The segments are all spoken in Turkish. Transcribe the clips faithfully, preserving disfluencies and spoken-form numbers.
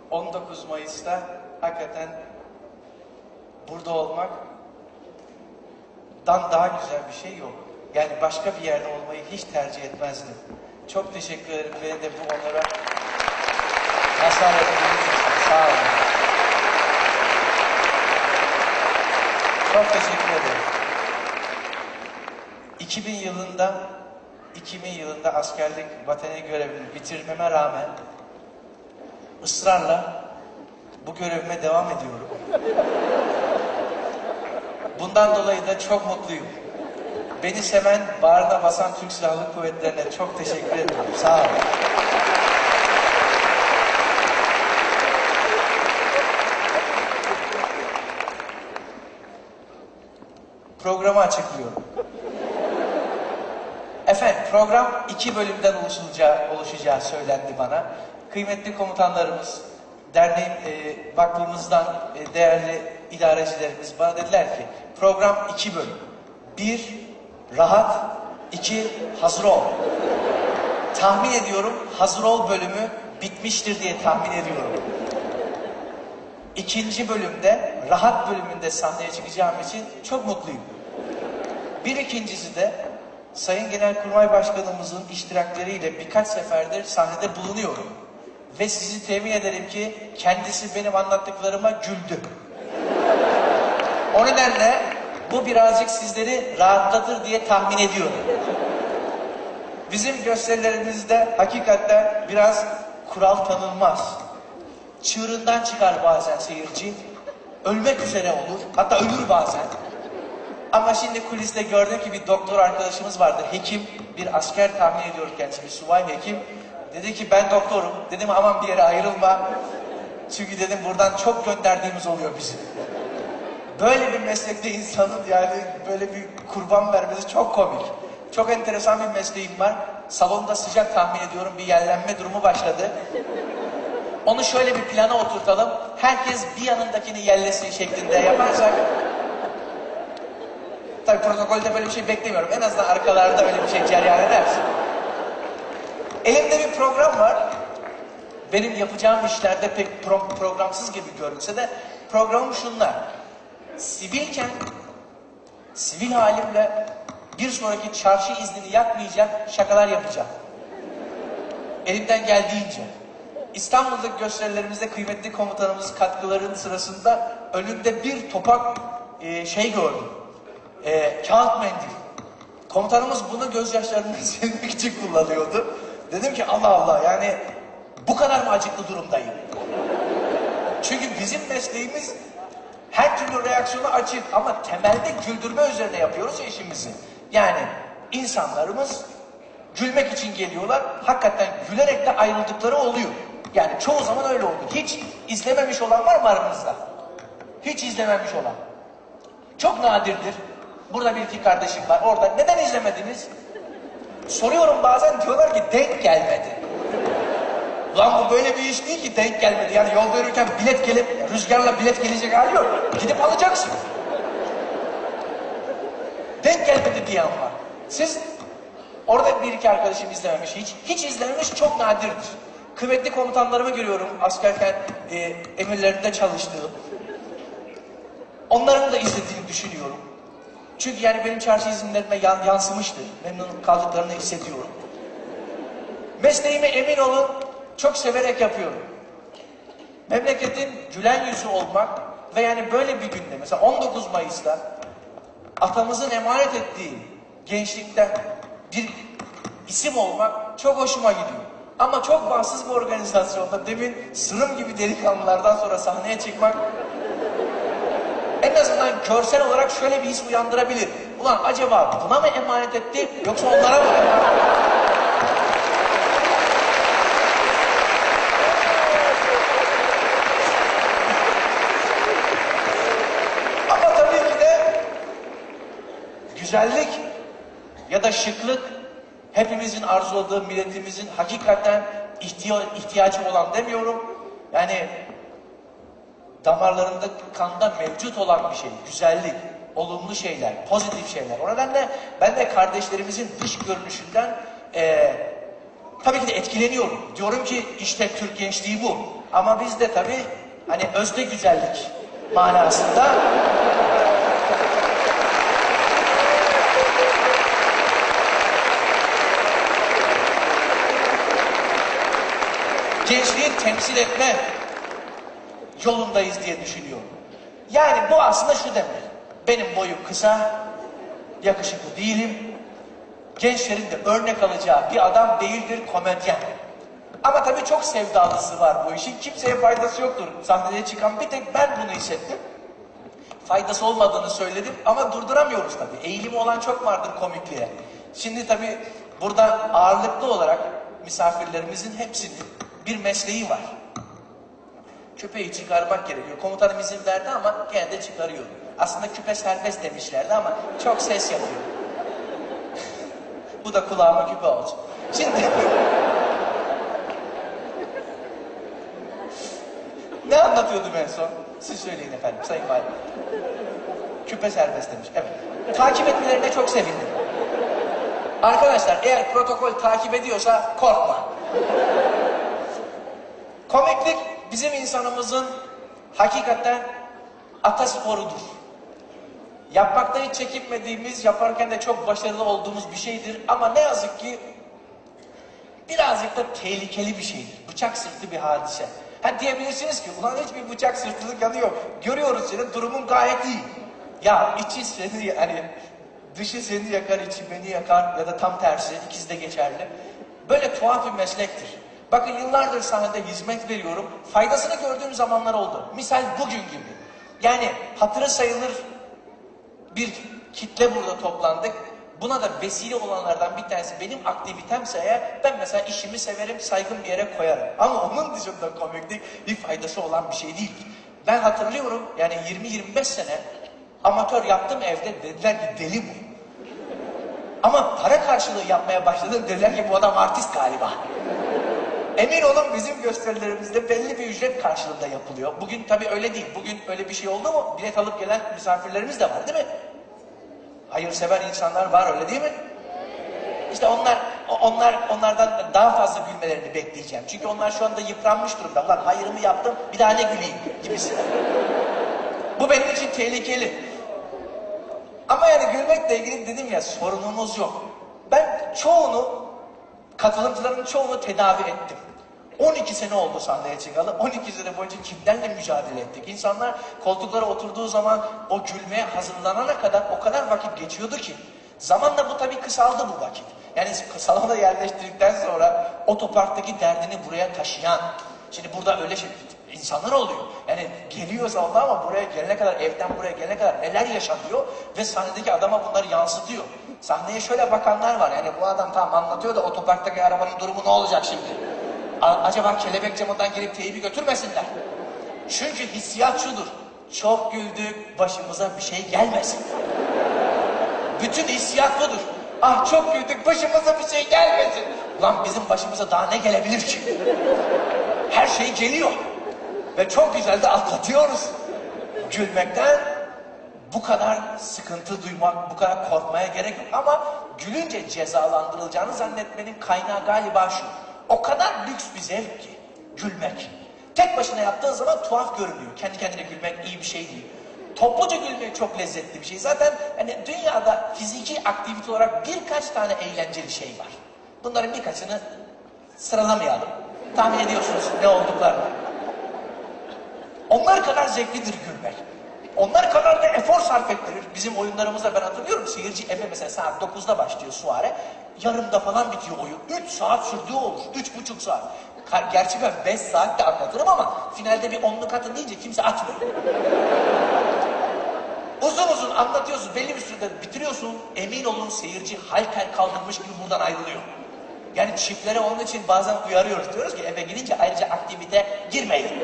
on dokuz Mayıs'ta hakikaten burada olmak dan daha güzel bir şey yok. Yani başka bir yerde olmayı hiç tercih etmezdim. Çok teşekkür ederim. Beni de bu onlara mazhar ettiğiniz için. Sağ olun. Çok teşekkür ederim. iki bin yılında iki bin yılında askerlik vatani görevini bitirmeme rağmen ısrarla bu görevime devam ediyorum. Bundan dolayı da çok mutluyum. Beni seven, bağrına basan Türk Silahlı Kuvvetleri'ne çok teşekkür ediyorum. Sağ olun. Programı açıklıyorum. Efendim, program iki bölümden oluşacağı, oluşacağı söylendi bana. Kıymetli komutanlarımız, derneğin, e, vakfımızdan e, değerli idarecilerimiz bana dediler ki, program iki bölüm. Bir, rahat. iki, hazır ol. Tahmin ediyorum, hazır ol bölümü bitmiştir diye tahmin ediyorum. İkinci bölümde, rahat bölümünde sahneye çıkacağım için çok mutluyum. Bir ikincisi de, Sayın Genelkurmay Başkanımızın iştirakleriyle birkaç seferdir sahnede bulunuyorum. Ve sizi temin ederim ki kendisi benim anlattıklarıma güldü. O nedenle bu birazcık sizleri rahatlatır diye tahmin ediyorum. Bizim gösterilerimizde hakikaten biraz kural tanınmaz. Çığırından çıkar bazen seyirci. Ölmek üzere olur. Hatta ölür bazen. Ama şimdi kuliste gördüm ki bir doktor arkadaşımız vardı. Hekim, bir asker tahmin ediyorum kendisi. Bir subay hekim. Dedi ki ben doktorum. Dedim aman bir yere ayrılma. Çünkü dedim buradan çok gönderdiğimiz oluyor bizim. Böyle bir meslekte insanın yani böyle bir kurban vermesi çok komik. Çok enteresan bir mesleğim var. Salonda sıcak tahmin ediyorum bir yerlenme durumu başladı. Onu şöyle bir plana oturtalım. Herkes bir yanındakini yerlesin şeklinde yaparsak. Tabii protokolde böyle bir şey beklemiyorum. En azından arkalarda öyle bir şey cereyan edersin. Elimde bir program var. Benim yapacağım işlerde pek pro programsız gibi görünse de programım şunlar. Sivilken, sivil halimle bir sonraki çarşı iznini yakmayacak şakalar yapacağım. Elimden geldiğince. İstanbul'daki gösterilerimizde kıymetli komutanımız katkıların sırasında önünde bir topak e, şey gördüm. E, kağıt mendil. Komutanımız bunu gözyaşlarını silmek için kullanıyordu. Dedim ki Allah Allah yani bu kadar mı acıklı durumdayım? Çünkü bizim mesleğimiz her türlü reaksiyona açık ama temelde güldürme üzerine yapıyoruz ya işimizi. Yani insanlarımız gülmek için geliyorlar. Hakikaten gülerek de ayrıldıkları oluyor. Yani çoğu zaman öyle oldu. Hiç izlememiş olan var mı aranızda? Hiç izlememiş olan. Çok nadirdir. Burada bir iki kardeşim var. Orada neden izlemediniz? Soruyorum bazen diyorlar ki denk gelmedi. Lan bu böyle bir iş değil ki denk gelmedi. Yani yolda yürürken bilet gelip rüzgarla bilet gelecek hali yok. Gidip alacaksın. Denk gelmedi diyen var. Siz orada bir iki arkadaşım izlememiş hiç. Hiç izlememiş çok nadirdir. Kıymetli komutanlarımı görüyorum askerken e, emirlerinde çalıştığım. Onların da izlediğini düşünüyorum. Çünkü yani benim çarşı izinlerime yan, yansımıştır. Memnun kaldıklarını hissediyorum. Mesleğime emin olun çok severek yapıyorum. Memleketin gülen yüzü olmak ve yani böyle bir günde mesela on dokuz Mayıs'ta atamızın emanet ettiği gençlikten bir isim olmak çok hoşuma gidiyor. Ama çok bağımsız bir organizasyonda demin sırım gibi delikanlılardan sonra sahneye çıkmak en azından görsel olarak şöyle bir his uyandırabilir. Ulan acaba buna mı emanet etti yoksa onlara mı emanet etti? Ama tabii ki de güzellik ya da şıklık hepimizin arzuladığı milletimizin hakikaten ihtiya ihtiyacı olan demiyorum. Yani damarlarında, kanda mevcut olan bir şey. Güzellik, olumlu şeyler, pozitif şeyler. O nedenle ben de kardeşlerimizin dış görünüşünden e, tabii ki de etkileniyorum. Diyorum ki işte Türk gençliği bu. Ama biz de tabii hani özde güzellik manasında gençliği temsil etme yolundayız diye düşünüyorum. Yani bu aslında şu demek. Benim boyum kısa, yakışıklı değilim. Gençlerin de örnek alacağı bir adam değildir, komedyen. Ama tabii çok sevdalısı var bu işin. Kimseye faydası yoktur. Sahneye çıkan bir tek ben bunu hissettim. Faydası olmadığını söyledim ama durduramıyoruz tabii. Eğilimi olan çok vardır komikliğe. Şimdi tabii burada ağırlıklı olarak misafirlerimizin hepsinin bir mesleği var. Küpeyi çıkarmak gerekiyor. Komutanım izin verdi ama gene de çıkarıyor. Aslında küpe serbest demişlerdi ama çok ses yapıyor. Bu da kulağıma küpe olsun. Şimdi ne anlatıyordum en son? Siz söyleyin efendim, Sayın Valim. Küpe serbest demiş. Evet. Takip etmelerine çok sevindim. Arkadaşlar eğer protokol takip ediyorsa korkma. Komiklik bizim insanımızın hakikaten atasporudur. Yapmakta hiç çekinmediğimiz, yaparken de çok başarılı olduğumuz bir şeydir. Ama ne yazık ki birazcık da tehlikeli bir şeydir. Bıçak sırtı bir hadise. Ha diyebilirsiniz ki ulan hiçbir bıçak sırtılık yanı yok. Görüyoruz senin durumun gayet iyi. Ya içi seni hani dışı seni yakar, içi beni yakar ya da tam tersi, ikisi de geçerli. Böyle tuhaf bir meslektir. Bakın yıllardır sahnede hizmet veriyorum. Faydasını gördüğüm zamanlar oldu. Misal bugün gibi. Yani hatırı sayılır bir kitle burada toplandık. Buna da vesile olanlardan bir tanesi benim aktivitemse eğer ben mesela işimi severim, saygın bir yere koyarım. Ama onun dışında komiklik bir faydası olan bir şey değil. Ben hatırlıyorum yani yirmi yirmi beş sene amatör yaptım evde, dediler ki deli bu. Ama para karşılığı yapmaya başladım, dediler ki bu adam artist galiba. Emin olun bizim gösterilerimizde belli bir ücret karşılığında yapılıyor. Bugün tabii öyle değil. Bugün öyle bir şey oldu mu bilet alıp gelen misafirlerimiz de var değil mi? Hayırsever insanlar var öyle değil mi? İşte onlar, onlar onlardan daha fazla gülmelerini bekleyeceğim. Çünkü onlar şu anda yıpranmış durumda. Ulan hayırımı yaptım bir daha ne güleyim gibisinden. Bu benim için tehlikeli. Ama yani gülmekle ilgili dedim ya sorunumuz yok. Ben çoğunu, katılımcıların çoğunu tedavi ettim. on iki sene oldu sahneye çıkalı. on iki sene boyunca kimlerle mücadele ettik. İnsanlar koltuklara oturduğu zaman o gülmeye hazırlanana kadar o kadar vakit geçiyordu ki. Zamanla bu tabii kısaldı bu vakit. Yani salona yerleştirdikten sonra otoparktaki derdini buraya taşıyan. Şimdi burada öyle şey, insanlar oluyor. Yani geliyor salona ama buraya gelene kadar, evden buraya gelene kadar neler yaşanıyor ve sahnedeki adama bunları yansıtıyor. Sahneye şöyle bakanlar var. Yani bu adam tamam anlatıyor da otoparktaki arabanın durumu ne olacak şimdi? Acaba kelebek camından gelip teybi götürmesinler. Çünkü hissiyat şudur. Çok güldük, başımıza bir şey gelmesin. Bütün hissiyat budur. Ah çok güldük, başımıza bir şey gelmesin. Ulan bizim başımıza daha ne gelebilir ki? Her şey geliyor. Ve çok güzel de atlatıyoruz. Gülmekten bu kadar sıkıntı duymak, bu kadar korkmaya gerek yok. Ama gülünce cezalandırılacağını zannetmenin kaynağı galiba şu. O kadar lüks bir zevk ki gülmek. Tek başına yaptığın zaman tuhaf görünüyor. Kendi kendine gülmek iyi bir şey değil. Topluca gülmek çok lezzetli bir şey. Zaten hani dünyada fiziki aktivite olarak birkaç tane eğlenceli şey var. Bunların birkaçını sıralamayalım. Tahmin ediyorsunuz ne olduklarını. Onlar kadar zevklidir gülmek. Onlar kadar da efor sarf ettirir. Bizim oyunlarımızda ben hatırlıyorum. Seyirci Efe mesela saat dokuzda başlıyor suare. Yarımda falan bitiyor oyun. Üç saat sürdüğü olur. Üç buçuk saat. Gerçi ben beş saat de anlatırım ama finalde bir onluk atın deyince kimse atmıyor. Uzun uzun anlatıyorsun. Belli bir sürede bitiriyorsun. Emin olun seyirci halter kaldırmış gibi buradan ayrılıyor. Yani çiftlere onun için bazen uyarıyoruz. Diyoruz ki eve gidince ayrıca aktivite girmeyin.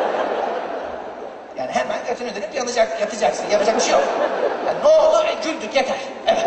Yani hemen götünü dönüp yanacak, yatacaksın. Yapacak bir şey yok. Yani ne oldu? E, güldük yeter. Evet.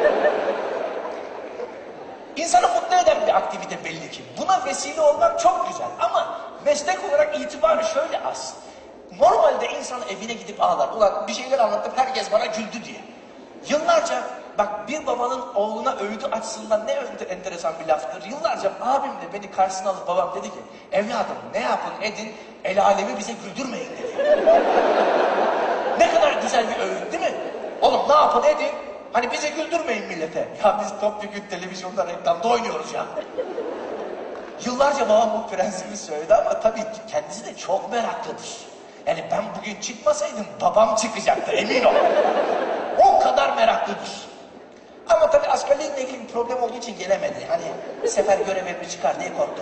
İnsanı mutlu eden bir aktivite belli ki. Buna vesile olmak çok güzel. Ama meslek olarak itibarı şöyle az. Normalde insan evine gidip ağlar. Ulan bir şeyler anlattım herkes bana güldü diye. Yıllarca bak bir babanın oğluna öğüdü açısından ne enteresan bir laftır. Yıllarca abim de beni karşısına alıp babam dedi ki, evladım ne yapın edin, el alemi bize güldürmeyin dedi. Ne kadar güzel bir öğüt değil mi? Oğlum ne yapın edin, hani bize güldürmeyin millete. Ya biz topyekün televizyonda reklamda oynuyoruz ya. Yıllarca babam bu prensibi söyledi ama tabii kendisi de çok meraklıdır. Yani ben bugün çıkmasaydım babam çıkacaktı, emin ol. O kadar meraklıdır. Ama tabii askerliğinle ilgili bir problem olduğu için gelemedi. Hani sefer görev emri çıkar diye korktu.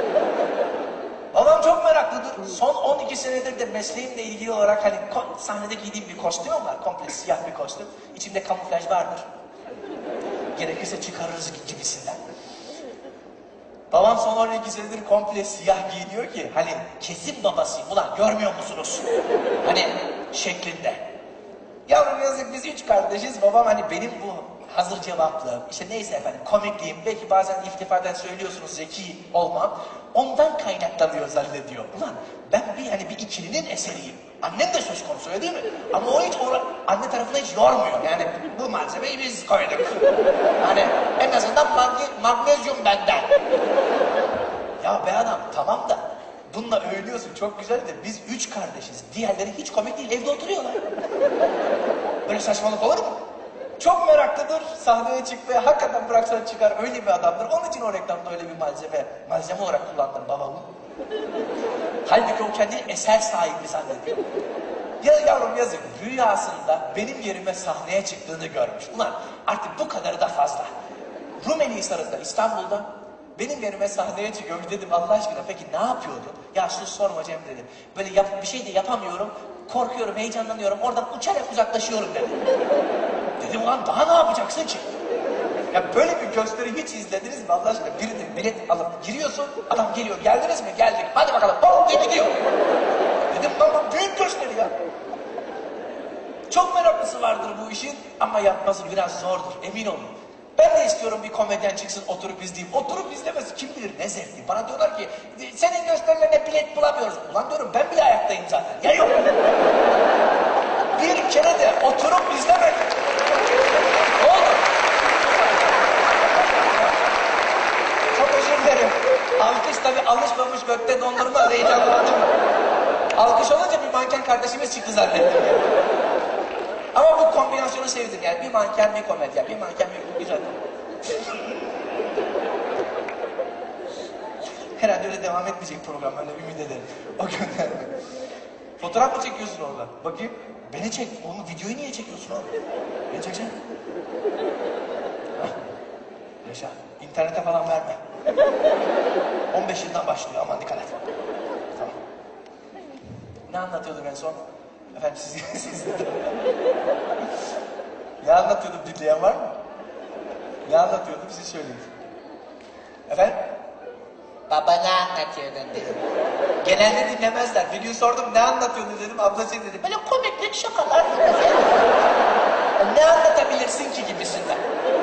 Babam çok meraklıdır. Son on iki senedir de mesleğimle ilgili olarak hani sahnede giydiğim bir kostüm var. Komple siyah bir kostüm. İçinde kamuflaj vardır. Gerekirse çıkarırız gibisinden. Babam son on iki senedir komple siyah giyiniyor ki hani kesin babasıyım ulan görmüyor musunuz? Hani şeklinde. Yavrum yazık biz üç kardeşiz. Babam hani benim bu hazır cevaplığım, işte neyse efendim komikliğim, belki bazen iltifaten söylüyorsunuz zeki olmam, ondan kaynaklanıyor zannediyor. Ulan ben bir hani bir ikilinin eseriyim. Annem de söz konusu öyle değil mi? Ama o hiç or anne tarafına hiç yormuyor. Yani bu malzemeyi biz koyduk. Hani en azından mag magnezyum benden. Ya be adam tamam da bununla övünüyorsun çok güzel de biz üç kardeşiz. Diğerleri hiç komik değil, evde oturuyorlar. Böyle saçmalık olur mu? Çok meraklıdır sahneye çıkmaya, hakikaten bıraksan çıkar, öyle bir adamdır. Onun için o reklamda öyle bir malzeme, malzeme olarak kullandım babamı. Halbuki o kendi eser sahibi zannediyor. Ya yavrum yazık, rüyasında benim yerime sahneye çıktığını görmüş. Ulan artık bu kadarı da fazla. Rumeli Hisarı'nda, İstanbul'da benim yerime sahneye çıkıyormuş. Dedim Allah aşkına peki ne yapıyordu? Ya sus sorma Cem dedim. Böyle yap, bir şey de yapamıyorum, korkuyorum, heyecanlanıyorum, oradan uçarak uzaklaşıyorum dedim. Dedim ulan daha ne yapacaksın ki? Ya böyle bir gösteri hiç izlediniz mi Allah aşkına? Birinin bilet alıp giriyorsun, adam geliyor, geldiniz mi? Geldik, hadi bakalım, hop diye gidiyor. Dedim lan bu büyük gösteri ya. Çok meraklısı vardır bu işin ama yapması biraz zordur, emin olun. Ben de istiyorum bir komedyen çıksın oturup izleyeyim. Oturup izlemesi kim bilir ne zevkli. Bana diyorlar ki senin gösterilerine bilet bulamıyoruz. Ulan diyorum ben bile ayaktayım zaten. Ya yok. Bir kere de oturup izlemedim. Oldu. Çok özür dilerim. Alkış tabii alışmamış gökte dondurma heyecanlandım. Alkış olunca bir manken kardeşimiz çıktı zannettim. Ama bu kombinasyonu sevdim yani. Bir manken bir komedyen, bir manken bir güzel. Herhalde öyle devam etmeyecek program, ben de ümit ederim. O gönderme. Fotoğraf mı çekiyorsun orada? Bakayım. Beni çek. Oğlum videoyu niye çekiyorsun oğlum? Ne çekeceksin? Yaşa. İnternete falan verme. on beş yıldan başlıyor, aman dikkat et. Tamam. Ne anlatıyordum en son? Efendim siz... siz ne anlatıyordum, dinleyen var mı? Ne anlatıyordum, siz söyleyin. Efendim? Baba ne anlatıyordun dedim. Genelde dinlemezler. Bir gün sordum ne anlatıyordun dedim, ablası dedi. Böyle komiklik şakalar. Ne anlatabilirsin ki gibisinden.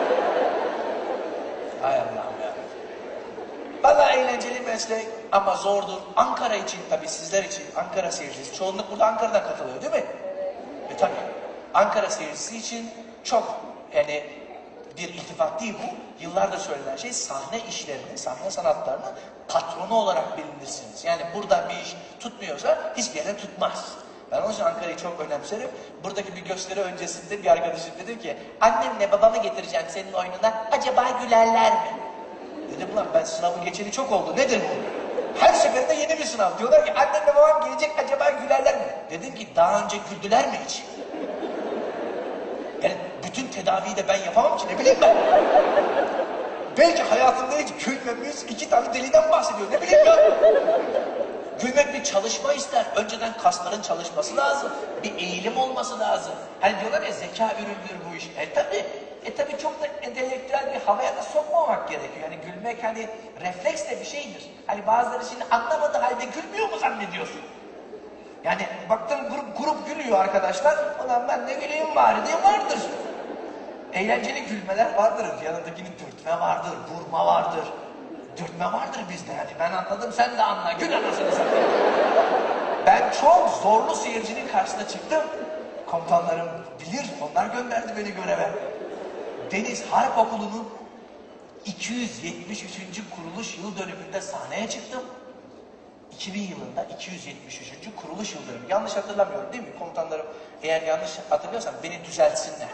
Hay Allah'ım ya. Valla eğlenceli meslek ama zordur. Ankara için tabii sizler için, Ankara seyircisi. Çoğunluk burada Ankara'dan katılıyor değil mi? E tabii. Ankara seyircisi için çok yani bir iltifat değil bu. Yıllardır söylenen şey sahne işlerini, sahne sanatlarını patronu olarak bilinirsiniz. Yani burada bir iş tutmuyorsa hiçbir yere tutmaz. Ben o yüzden Ankara'yı çok önemserim. Buradaki bir gösteri öncesinde bir arkadaşım dedi ki annemle babamı getireceğim senin oyununa, acaba gülerler mi? Dedim ulan ben sınavı geçeli çok oldu, nedir bu? Her seferinde yeni bir sınav. Diyorlar ki annemle babam gelecek, acaba gülerler mi? Dedim ki daha önce güldüler mi hiç? Yani bütün tedaviyi de ben yapamam ki, ne bileyim ben. Belki hayatımda hiç gülmemiş iki tane deliden bahsediyor, ne bileyim ya. Gülmek bir çalışma ister. Önceden kasların çalışması lazım. Bir eğilim olması lazım. Hani diyorlar ya zeka üründür bu iş. E tabi, e tabi çok da entelektüel bir havaya da sokmamak gerekiyor. Yani gülmek hani refleks de bir şeydir. Hani bazıları şimdi anlamadığı halde gülmüyor mu zannediyorsun? Yani baktım grup grup gülüyor arkadaşlar. Ulan ben ne güleyim bari diye vardır. Eğlenceli gülmeler vardır. Yanındakini dürtme vardır, vurma vardır. Dürtme vardır bizde yani. Ben anladım, sen de anla. Gül anasını satayım. Ben çok zorlu seyircinin karşısına çıktım. Komutanlarım bilir, onlar gönderdi beni göreve. Deniz Harp Okulu'nun iki yüz yetmiş üçüncü kuruluş yıl dönümünde sahneye çıktım. iki bin yılında iki yüz yetmiş üçüncü kuruluş yıl dönümü. Yanlış hatırlamıyorum değil mi? Komutanlarım eğer yanlış hatırlıyorsam beni düzeltsinler.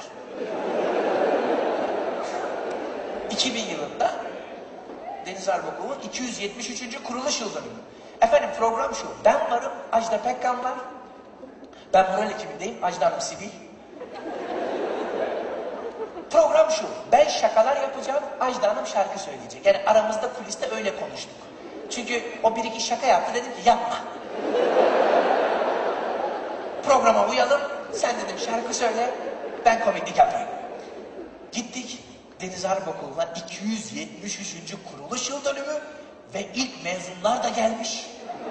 iki bin yılında Deniz Harp Okulu'nun iki yüz yetmiş üçüncü kuruluş yıl dönümü. Efendim program şu. Ben varım, Ajda Pekkan var. Ben moral ekibindeyim, Ajda Hanım sivil. Program şu. Ben şakalar yapacağım, Ajda Hanım şarkı söyleyecek. Yani aramızda kuliste öyle konuştuk. Çünkü o bir iki şaka yaptı, dedim ki yapma. Programa uyalım, sen dedim şarkı söyle, ben komiklik yapayım. Gittik Deniz Harp Okulu'na iki yüz yetmiş üçüncü kuruluş yıl dönümü ve ilk mezunlar da gelmiş.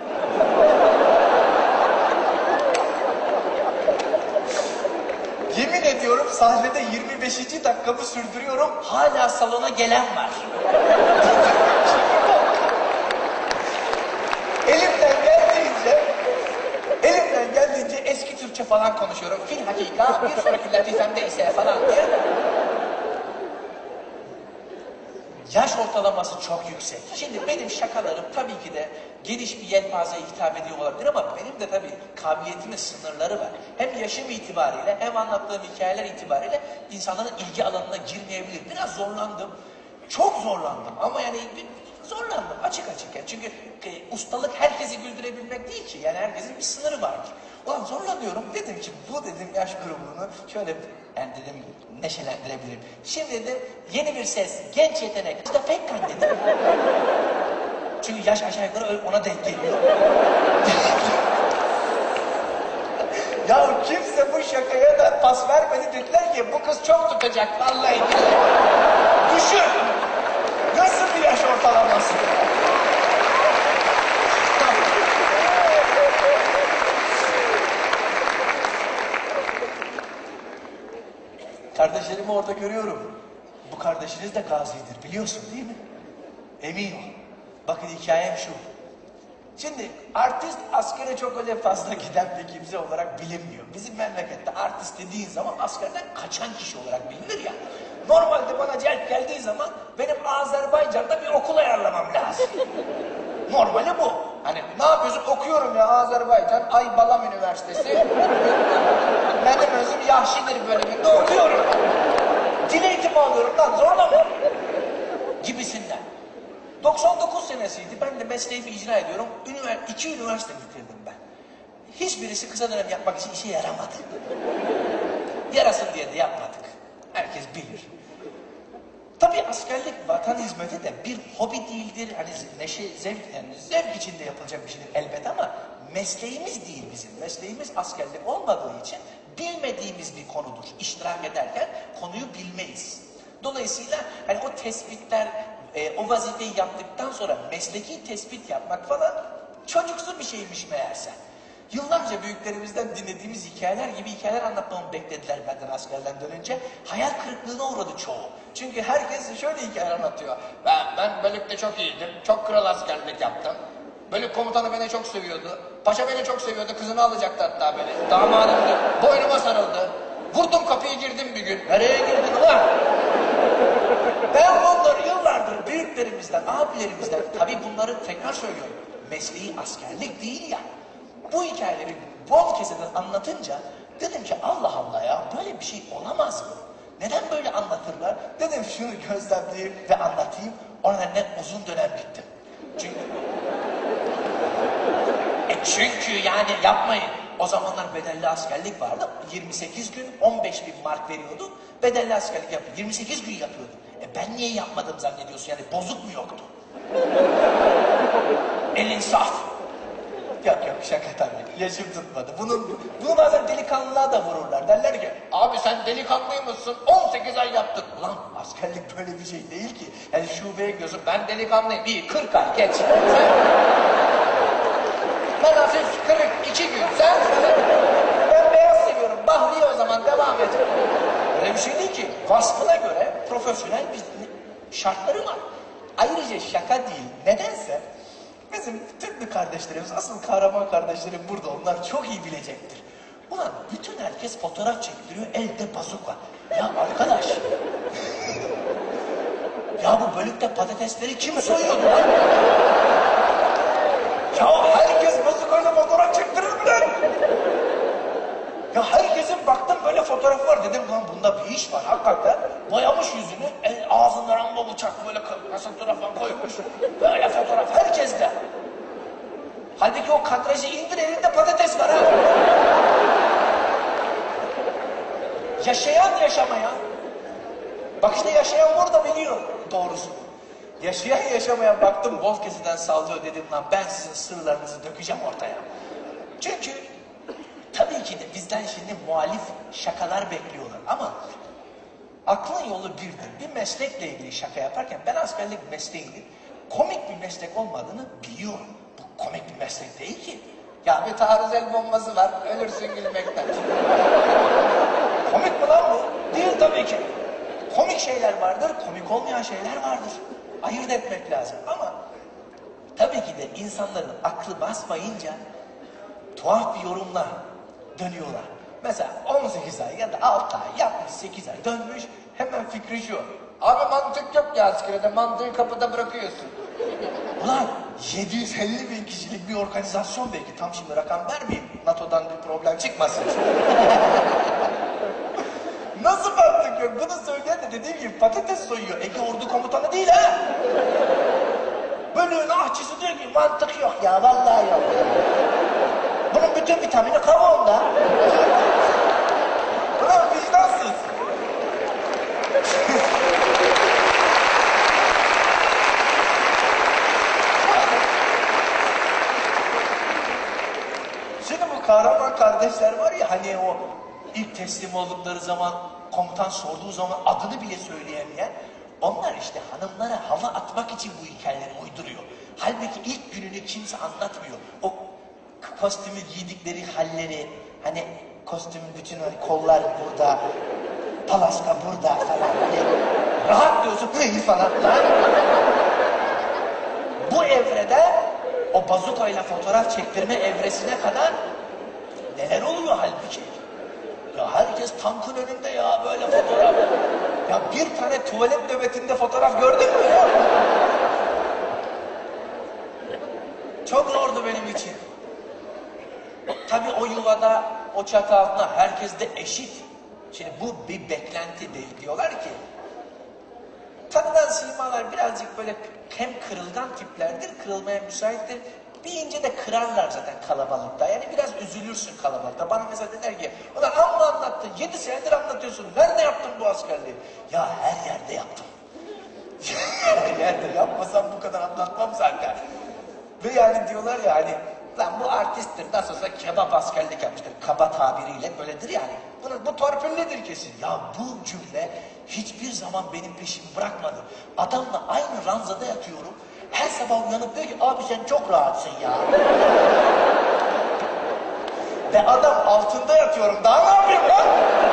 Yemin ediyorum sahnede yirmi beşinci dakikamı sürdürüyorum, hala salona gelen var. Elimden geldiğince, elimden geldiğince eski Türkçe falan konuşuyorum. Fil hakika bir sonraki latifemde ise falan diye. Yaş ortalaması çok yüksek. Şimdi benim şakalarım tabii ki de geniş bir yelpazeye hitap ediyor olabilir ama benim de tabii kabiliyetimin sınırları var. Hem yaşım itibariyle hem anlattığım hikayeler itibariyle insanların ilgi alanına girmeyebilir. Biraz zorlandım. Çok zorlandım ama yani zorlandım açık açık. Yani çünkü e, ustalık herkesi güldürebilmek değil ki. Yani herkesin bir sınırı vardır. Ulan zorlanıyorum. Dedim ki bu dedim yaş grubunu şöyle yani dedim neşelendirebilirim. Şimdi dedim yeni bir ses, genç yetenek. İşte Pekkan dedim. Çünkü yaş aşağı yukarı ona denk geliyor. Ya kimse bu şakaya da pas vermedi, dediler ki bu kız çok tutacak vallahi. Düşün. Nasıl bir yaş ortalaması? Kardeşlerimi orada görüyorum. Bu kardeşiniz de gazidir biliyorsun değil mi? Emin ol. Bakın hikayem şu. Şimdi artist askere çok öyle fazla giden bir kimse olarak bilinmiyor. Bizim memlekette artist dediğin zaman askerden kaçan kişi olarak bilinir ya. Normalde bana celp geldiği zaman benim Azerbaycan'da bir okul ayarlamam lazım. Normali bu. Hani ne yapıyorsun? Okuyorum ya Azerbaycan Aybalam Üniversitesi. Benim özüm Yahşidir bölümünde okuyorum. Dil eğitimi alıyorum lan zorla mı? Gibisinden. doksan dokuz senesiydi. Ben de mesleğimi icra ediyorum. Ünivers iki üniversite bitirdim ben. Hiçbirisi kısa dönem yapmak için işe yaramadı. Yarasın diye de yapmadık. Herkes bilir. Tabii askerlik vatan hizmeti de bir hobi değildir. Hani neşe, zevk, yani zevk içinde yapılacak bir şeydir elbette ama mesleğimiz değil bizim. Mesleğimiz askerlik olmadığı için bilmediğimiz bir konudur. İştirak ederken konuyu bilmeyiz. Dolayısıyla hani o tespitler, e, o vazifeyi yaptıktan sonra mesleki tespit yapmak falan çocuksu bir şeymiş meğerse. Yıllarca büyüklerimizden dinlediğimiz hikayeler gibi hikayeler anlatmamı beklediler benden askerden dönünce. Hayal kırıklığına uğradı çoğu. Çünkü herkes şöyle hikayeler anlatıyor. Ben, ben bölükte çok iyiydim, çok kral askerlik yaptım. Bölük komutanı beni çok seviyordu. Paşa beni çok seviyordu, kızını alacaktı hatta beni. Damadımdı, boynuma sarıldı. Vurdum kapıyı girdim bir gün. Nereye girdin ulan? Ben bunları yıllardır büyüklerimizden, abilerimizden, tabii bunları tekrar söylüyorum. Mesleği askerlik değil ya. Bu hikayeleri bol keseden anlatınca dedim ki Allah Allah ya böyle bir şey olamaz mı? Neden böyle anlatırlar? Dedim şunu gözlemleyeyim ve anlatayım. O nedenle uzun dönem gittim. Çünkü... e çünkü yani yapmayın. O zamanlar bedelli askerlik vardı. yirmi sekiz gün on beş bin mark veriyordu. Bedelli askerlik yapıyordu. yirmi sekiz gün yapıyordu. E ben niye yapmadım zannediyorsun? Yani bozuk mu yoktu? Elin saf. Yok yok şaka tabii. Yaşım tutmadı. Bunun, bunu bazen delikanlılığa da vururlar. Derler ki abi sen delikanlıymışsın on sekiz ay yaptık. Ulan askerlik böyle bir şey değil ki. Yani şubeye gidiyorsun ben delikanlıyım. İyi kırk ay geç. Sen... ben hafif kırık iki gün. Sen ben beyaz seviyorum. Bahriye o zaman devam et. Öyle bir şey değil ki. Vasfına göre profesyonel bir şartları var. Ayrıca şaka değil. Nedense bizim Türklü kardeşlerimiz, asıl kahraman kardeşlerim burada, onlar çok iyi bilecektir. Ulan bütün herkes fotoğraf çektiriyor, elde bazuka. Ya arkadaş. Ya bu bölükte patatesleri kim soyuyordu lan? Ya herkes bazukayla fotoğraf çektirir mi lan? Ya herkesin baktım böyle fotoğrafı var, dedim lan bunda bir iş var hakikaten. Boyamış yüzünü, el, ağzından amma bıçak böyle fotoğrafla koymuş. Böyle fotoğraf herkeste. Halbuki o kadrajı indir, elinde patates var ha. Yaşayan yaşamaya. Bak işte yaşayan burada biliyor doğrusu. Yaşayan yaşamaya baktım Bozkesi'den sallıyor, dedim lan ben sizin sırlarınızı dökeceğim ortaya. Çünkü tabii ki de bizden şimdi muhalif şakalar bekliyorlar ama aklın yolu birdir. Bir meslekle ilgili şaka yaparken ben askerlik mesleğinin komik bir meslek olmadığını biliyorum. Bu komik bir meslek değil ki. Ya bir taarruz el bombası var, ölürsün gülmekten. Komik mi lan bu? Değil tabii ki. Komik şeyler vardır, komik olmayan şeyler vardır. Ayırt etmek lazım ama tabii ki de insanların aklı basmayınca tuhaf bir yorumla dönüyorlar. Mesela on sekiz ay ya da altı ay yapmış, sekiz ay dönmüş, hemen fikri şu. Abi mantık yok ya askerede, mantığı kapıda bırakıyorsun. Ulan yedi yüz elli bin kişilik bir organizasyon belki, tam şimdi rakam vermeyeyim, NATO'dan bir problem çıkmasın. Nasıl mantık yok? Bunu söyleyen de dediğim gibi patates soyuyor. Ege Ordu Komutanı değil ha. Bölüğün ahçısı diyor ki mantık yok ya, vallahi yok. Bunun bütün vitamini kavuğunda. Ulan vicdansız. Şimdi bu kahraman kardeşler var ya, hani o ilk teslim oldukları zaman komutan sorduğu zaman adını bile söyleyemeyen, onlar işte hanımlara hava atmak için bu hikayeleri uyduruyor. Halbuki ilk gününü kimse anlatmıyor. O kostümü giydikleri halleri, hani kostümün bütün hani kollar burada, palaska burada falan, hani rahat diyorsun hıy falan lan. Bu evrede o bazukayla fotoğraf çektirme evresine kadar neler oluyor halbuki? Ya herkes tankın önünde ya, böyle fotoğraf. Ya bir tane tuvalet nöbetinde fotoğraf gördün mü ya? Çok zordu benim için. Tabii o yuvada, o çatı altında herkes de eşit. Şimdi bu bir beklenti, diyorlar ki tanınan simalar birazcık böyle hem kırılgan tiplerdir, kırılmaya müsaittir. Bir ince de kırarlar zaten kalabalıkta. Yani biraz üzülürsün kalabalıkta. Bana mesela dediler ki, ulan amma anlattın, yedi senedir anlatıyorsun. Nerede yaptın bu askerliği? Ya her yerde yaptım. Her yerde yapmasam bu kadar anlatmam zaten. Ve yani diyorlar ya hani, lan bu artisttir, nasıl olsa kebap askerlik yapmıştır. Kaba tabiriyle böyledir yani. Bunu, bu torpillidir kesin. Ya bu cümle hiçbir zaman benim peşimi bırakmadı. Adamla aynı ranzada yatıyorum. Her sabah uyanıp diyor ki, abi sen çok rahatsın ya. Ve adam altında yatıyorum. Daha ne yapayım lan?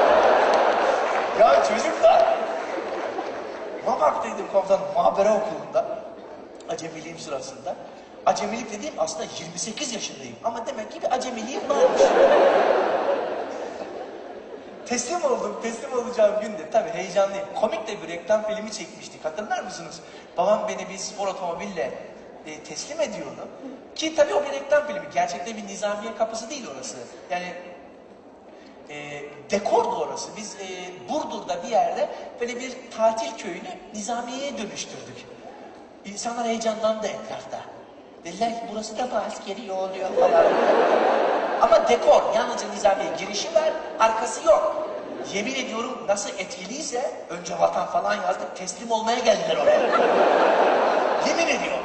Ya çocuklar. Mamak'taydım komutanım, muhabere okulunda. Acemiliğim sırasında. Acemilik dediğim aslında yirmi sekiz yaşındayım. Ama demek ki bir acemiliğim varmış. Teslim oldum, teslim olacağım günde. Tabii heyecanlıyım. Komik de bir reklam filmi çekmiştik. Hatırlar mısınız? Babam beni bir spor otomobille e, teslim ediyordu. Ki tabii o bir reklam filmi. Gerçekte bir nizamiye kapısı değil orası. Yani e, dekordu orası. Biz e, Burdur'da bir yerde böyle bir tatil köyünü nizamiyeye dönüştürdük. İnsanlar heyecanlandı etrafta. Dediler ki burası da mı askeri oluyor falan. Ama dekor, yalnızca nizamiye girişi var, arkası yok. Yemin ediyorum nasıl etkiliyse, önce vatan falan yazdık, teslim olmaya geldiler oraya. Yemin ediyorum.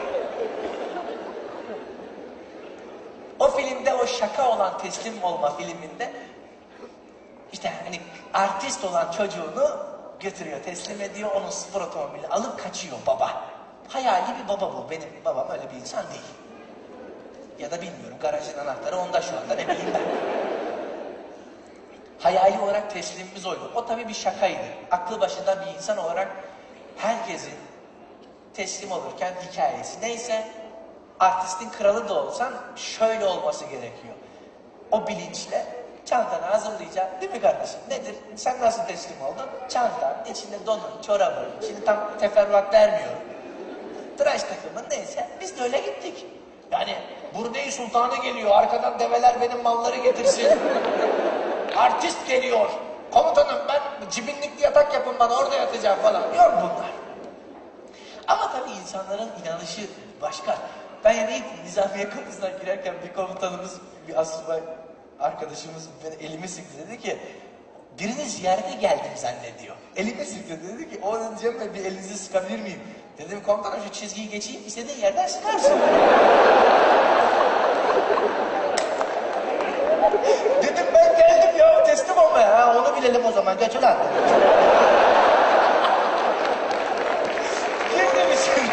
O filmde, o şaka olan teslim olma filminde, işte hani artist olan çocuğunu götürüyor, teslim ediyor, onun spor otomobili alıp kaçıyor baba. Hayali bir baba bu, benim babam öyle bir insan değil. Ya da bilmiyorum, garajın anahtarı onda şu anda, ne bileyim ben. Hayali olarak teslimimiz oydu. O tabii bir şakaydı. Aklı başında bir insan olarak herkesin teslim olurken hikayesi neyse, artistin kralı da olsan şöyle olması gerekiyor. O bilinçle Çantanı hazırlayacaksın değil mi kardeşim? Nedir? Sen nasıl teslim oldun? Çantan, içinde donun, çorabın. Şimdi tam teferruat vermiyorum. Tıraş takımın neyse biz de öyle gittik. Yani Brunei Sultanı geliyor, arkadan develer benim malları getirsin. Artist geliyor. Komutanım ben cibinlikli yatak yapın bana orada yatacağım falan. Yok bunlar. Ama tabii insanların inanışı başka. Ben yani ilk Nizamiye kapısından girerken bir komutanımız, bir asubay arkadaşımız beni elimi sıktı dedi ki birini ziyarete geldim zannediyor. Elimi sıktı dedi ki o diyeceğim ben bir elinizi sıkabilir miyim? Dedim komutanım şu çizgiyi geçeyim istediğin yerden sıkarsın. Dedim ben geldim ya teslim olmaya. Ha, onu bilelim o zaman geç ulan. Girdim içeri.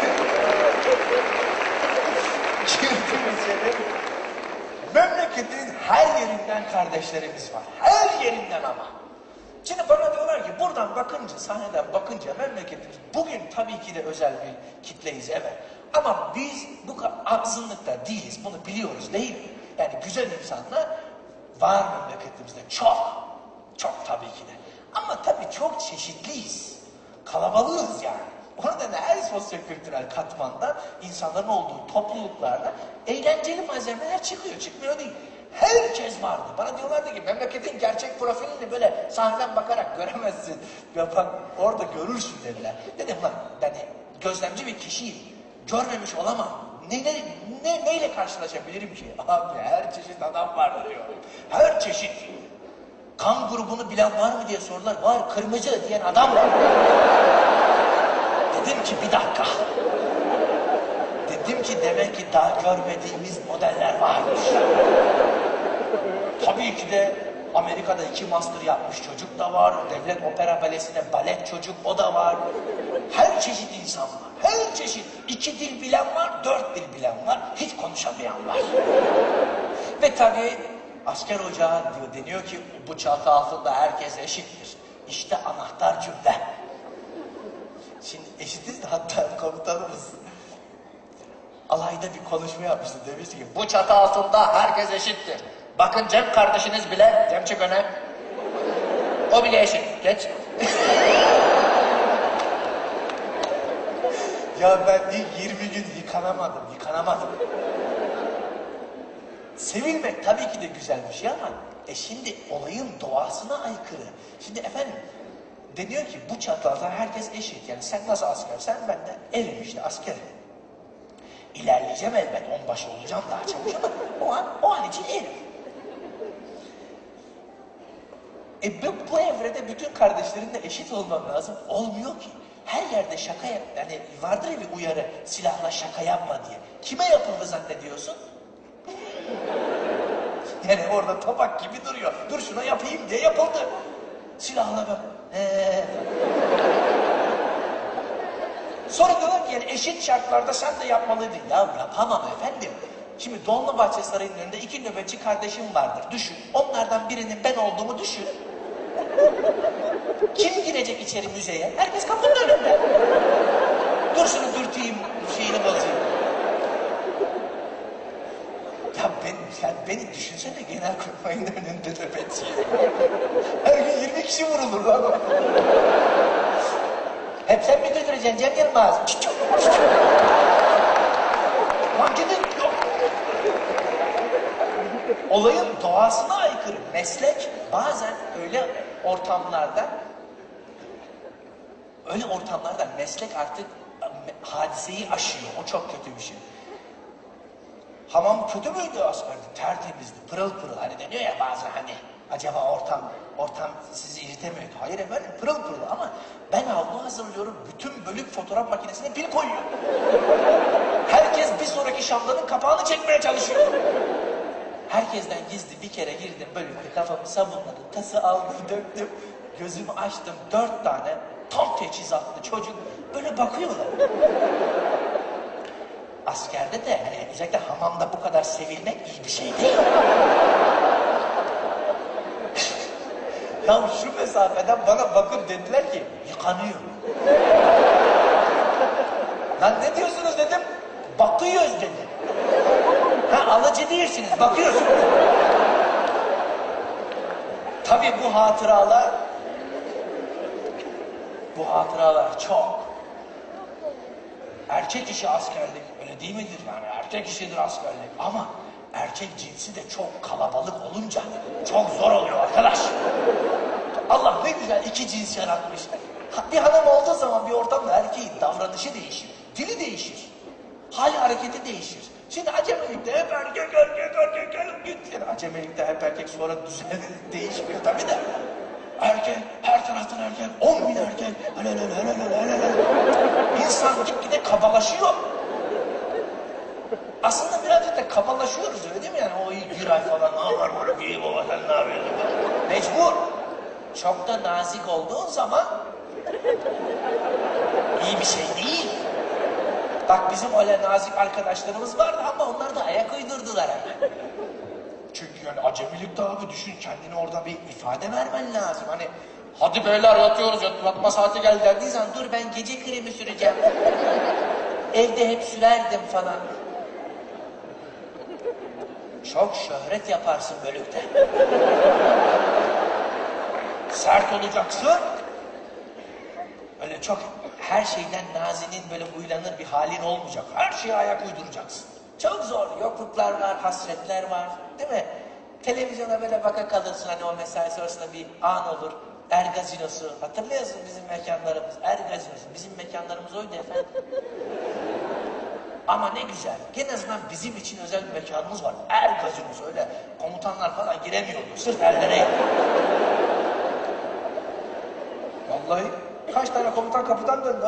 Girdim içeri. Memleketin her yerinden kardeşlerimiz var. Her yerinden ama. Şimdi bana diyorlar ki buradan bakınca, sahneden bakınca memleketimiz bugün tabii ki de özel bir kitleyiz evet. Ama biz bu kadar azınlıkta değiliz. Bunu biliyoruz değil mi? Yani güzel insanlar var memleketimizde çok. Çok tabii ki de. Ama tabii çok çeşitliyiz. Kalabalığız yani. O nedenle her sosyokültürel katmanda insanların olduğu topluluklarda eğlenceli malzemeler çıkıyor. Çıkmıyor değil. Herkes vardı. Bana diyorlardı ki memleketin gerçek profilini böyle sahneden bakarak göremezsin. Ya bak orada görürsün dediler. Dedim lan ben gözlemci bir kişiyim. Görmemiş olamam. Ne, ne, ne, neyle karşılaşabilirim ki? Abi her çeşit adam var diyor. Her çeşit. Kan grubunu bilen var mı diye sorular. Var kırmızı diyen adam var. Dedim ki bir dakika. Dedim ki demek ki daha görmediğimiz modeller varmış. Tabii ki de Amerika'da iki master yapmış çocuk da var. Devlet opera balesine balet çocuk o da var. Her çeşit insan var. Her çeşit. İki dil bilen var, dört dil bilen var. Hiç konuşamayan var. Ve tabii asker ocağı diyor, deniyor ki bu çatı altında herkes eşittir. İşte anahtar cümle. Şimdi eşitiz de hatta komutanımız alayda bir konuşma yapmıştı. Demişti ki bu çatı altında herkes eşittir. Bakın Cem kardeşiniz bile, Cem çık öne. O bile eşit. Geç. Ya ben ilk yirmi gün yıkanamadım, yıkanamadım. Sevilmek tabii ki de güzel bir şey ama e şimdi olayın doğasına aykırı. Şimdi efendim deniyor ki bu çatalda herkes eşit. Yani sen nasıl askersen ben de erim işte askerim. İlerleyeceğim elbet, onbaşı olacağım daha çabuk ama o an, o an için erim. E bu, bu evrede bütün kardeşlerinle eşit olman lazım. Olmuyor ki. Her yerde şaka yap, yani vardır ya bir uyarı, silahla şaka yapma diye. Kime yapıldı zannediyorsun? Yani orada tabak gibi duruyor. Dur şuna yapayım diye yapıldı. Silahla bak. Ee... Sonra diyorlar ki yani eşit şartlarda sen de yapmalıydın. Ya yapamam efendim. Şimdi Dolmabahçe Sarayı'nın önünde iki nöbetçi kardeşim vardır. Düşün. Onlardan birinin ben olduğumu düşün. Kim girecek içeri müzeye? Herkes kapının önünde. Dur şunu dürteyim, şeyini bozayım. Ya ben, yani beni düşünsene Genelkurmay'ın önünde nöbetçi. Her gün yirmi kişi vurulur lan. Hep sen mi götüreceksin Cem Yılmaz? Lan gidin. Yok. Olayın doğasına aykırı. Meslek bazen öyle ortamlarda öyle ortamlarda meslek artık hadiseyi aşıyor. O çok kötü bir şey. Hamam kötü müydü askerde? Tertemizdi, pırıl pırıl. Hani deniyor ya bazen hani acaba ortam ortam sizi irritemiyor. Hayır efendim pırıl pırıl ama ben havlu hazırlıyorum. Bütün bölük fotoğraf makinesine pil koyuyor. Herkes bir sonraki şamdanın kapağını çekmeye çalışıyor. Herkesten gizli bir kere girdim bölükte kafamı sabunladım. Tası aldım döktüm. Gözümü açtım. Dört tane tam teçhizatlı çocuk böyle bakıyorlar. Askerde de hani özellikle hamamda bu kadar sevilmek iyi bir şey değil. Ya şu mesafeden bana bakıp dediler ki yıkanıyor. Lan ne diyorsunuz dedim. Bakıyoruz dedi. Ha alıcı değilsiniz bakıyorsunuz. Tabii bu hatıralar, bu hatıralar çok. Erkek işi askerlik, öyle değil midir yani? Erkek işidir askerlik ama erkek cinsi de çok kalabalık olunca çok zor oluyor arkadaş. Allah ne güzel iki cins yaratmış. Bir hanım olduğu zaman bir ortamda erkeğin davranışı değişir, dili değişir, hal hareketi değişir. Şimdi acemilikte hep erkek, erkek, erkek, erkek. Yani acemilikte hep erkek sonra düzen değişmiyor tabii de. Erkek, her taraftan erkek, on bin erkek. Hele hele hele hele hele. İnsan gitgide kabalaşıyor. Aslında birazcık da kabalaşıyoruz öyle değil mi yani? O iyi bir ay falan, ne var böyle iyi baba sen ne yapıyorsun? Mecbur. Çok da nazik olduğun zaman iyi bir şey değil. Bak bizim öyle nazik arkadaşlarımız vardı ama onlar da ayak uydurdular hemen. Çünkü yani acemilikte abi düşün kendini orada bir ifade vermen lazım. Hani hadi beyler yatıyoruz yatma saati geldi dediğin zaman dur ben gece kremi süreceğim. Evde hep sürerdim falan. Çok şöhret yaparsın bölükte. Sert olacaksın. Öyle çok her şeyden nazinin böyle huylanır bir halin olmayacak. Her şeye ayak uyduracaksın. Çok zor. Yokluklar var, hasretler var. Değil mi? Televizyona böyle baka kalırsın hani o mesai sonrasında bir an olur. Er gazinosu. Hatırlıyorsun bizim mekanlarımız. Er gazinosu. Bizim mekanlarımız oydu efendim. Ama ne güzel. En azından bizim için özel bir mekanımız var. Er gazinosu öyle. Komutanlar falan giremiyordu. Sırf erlere. Vallahi kaç tane komutan kapıdan döndü.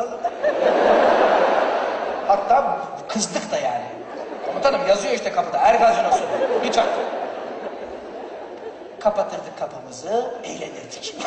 Hatta kızdık da yani. Komutanım yazıyor işte kapıda er gazinosu. Lütfen. Kapatırdık kapımızı, eğlenirdik.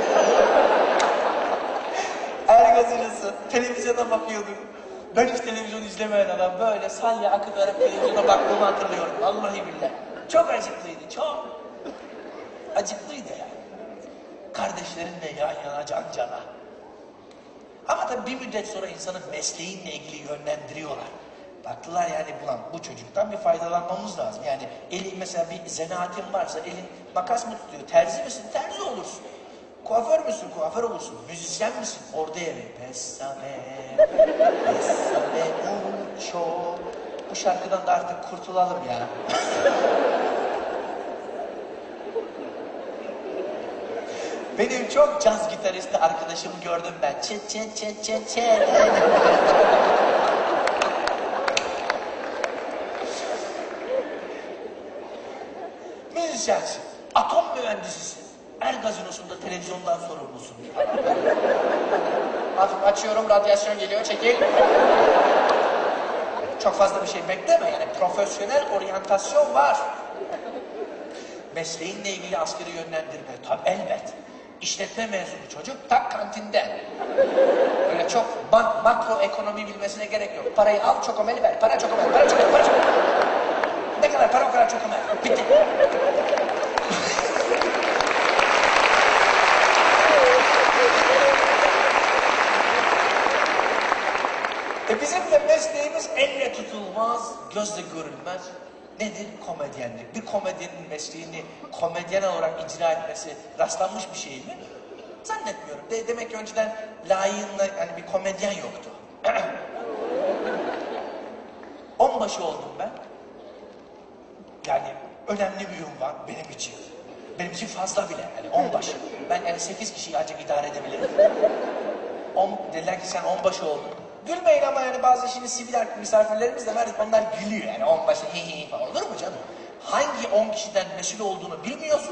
Er gazinosu. Televizyona bakıyorduk. Ben hiç televizyon izlemeyen adam böyle salya akıtarak televizyona baktığımı hatırlıyorum. Vallahi billahi. Çok acıklıydı, çok. Acıklıydı yani. Kardeşlerinle yan yana can cana. Ama tabii bir müddet sonra insanın mesleğinle ilgili yönlendiriyorlar. Baktılar yani ulan bu çocuktan bir faydalanmamız lazım. Yani eli mesela bir zanaatin varsa elin makas mı tutuyor? Terzi misin? Terzi olursun. Kuaför müsün? Kuaför olursun. Müzisyen misin? Orada yere. Bessame, bessame mucho. Bu şarkıdan da artık kurtulalım ya. Benim çok caz gitaristi arkadaşımı gördüm ben. Çet çet çet çet çet. Müzisyensin, atom mühendisisin. Er gazinosunda televizyondan sorumlusun. Artık açıyorum, radyasyon geliyor, çekil. Çok fazla bir şey bekleme yani profesyonel oryantasyon var. Mesleğinle ilgili askeri yönlendirme, tabi elbet. İşletme mezunu çocuk tak kantinden. Öyle çok mak makro ekonomi bilmesine gerek yok. Parayı al, çokomeli ver. Para çokomel, para çokomel, para çokomel. Ne kadar para o kadar çokomel. Bitti. E bizim de mesleğimiz elle tutulmaz, gözle görülmez. Nedir? Komedyenlik. Bir komedyenin mesleğini komedyen olarak icra etmesi rastlanmış bir şey mi? Zannetmiyorum. De demek ki önceden layığında yani bir komedyen yoktu. Onbaşı oldum ben. Yani önemli bir ünvan benim için. Benim için fazla bile. Yani onbaşı. Ben yani sekiz kişiyi ancak idare edebilirim. On, dediler ki sen onbaşı oldun. Gülmeyin ama yani bazı şimdi sivil misafirlerimiz de var, onlar gülüyor yani onbaşı hi hi falan. Olur mu canım? Hangi on kişiden mesul olduğunu bilmiyorsun.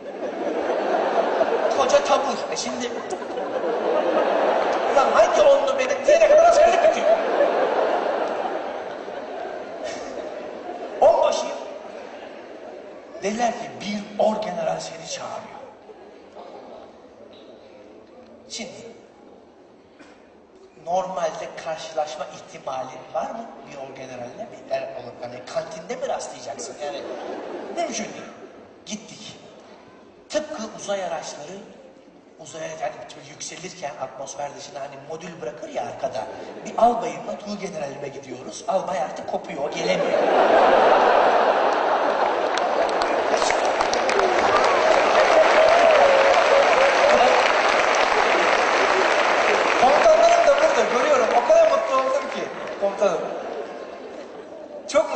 Koca tabur. E şimdi... Ulan hangi onlu benim diyene kadar askerlik bitiyor. Onbaşıyım. Dediler ki bir orgeneral seni çağırıyor. Şimdi... Normalde karşılaşma ihtimalin var mı bir orgeneralle? Bir, yani, hani kantinde mi rastlayacaksın? Yani mümkün değil. Gittik. Tıpkı uzay araçları uzaya yani yükselirken atmosfer dışına hani modül bırakır ya arkada. Bir albayımla tuğ generalime gidiyoruz. Albay artık kopuyor, gelemiyor.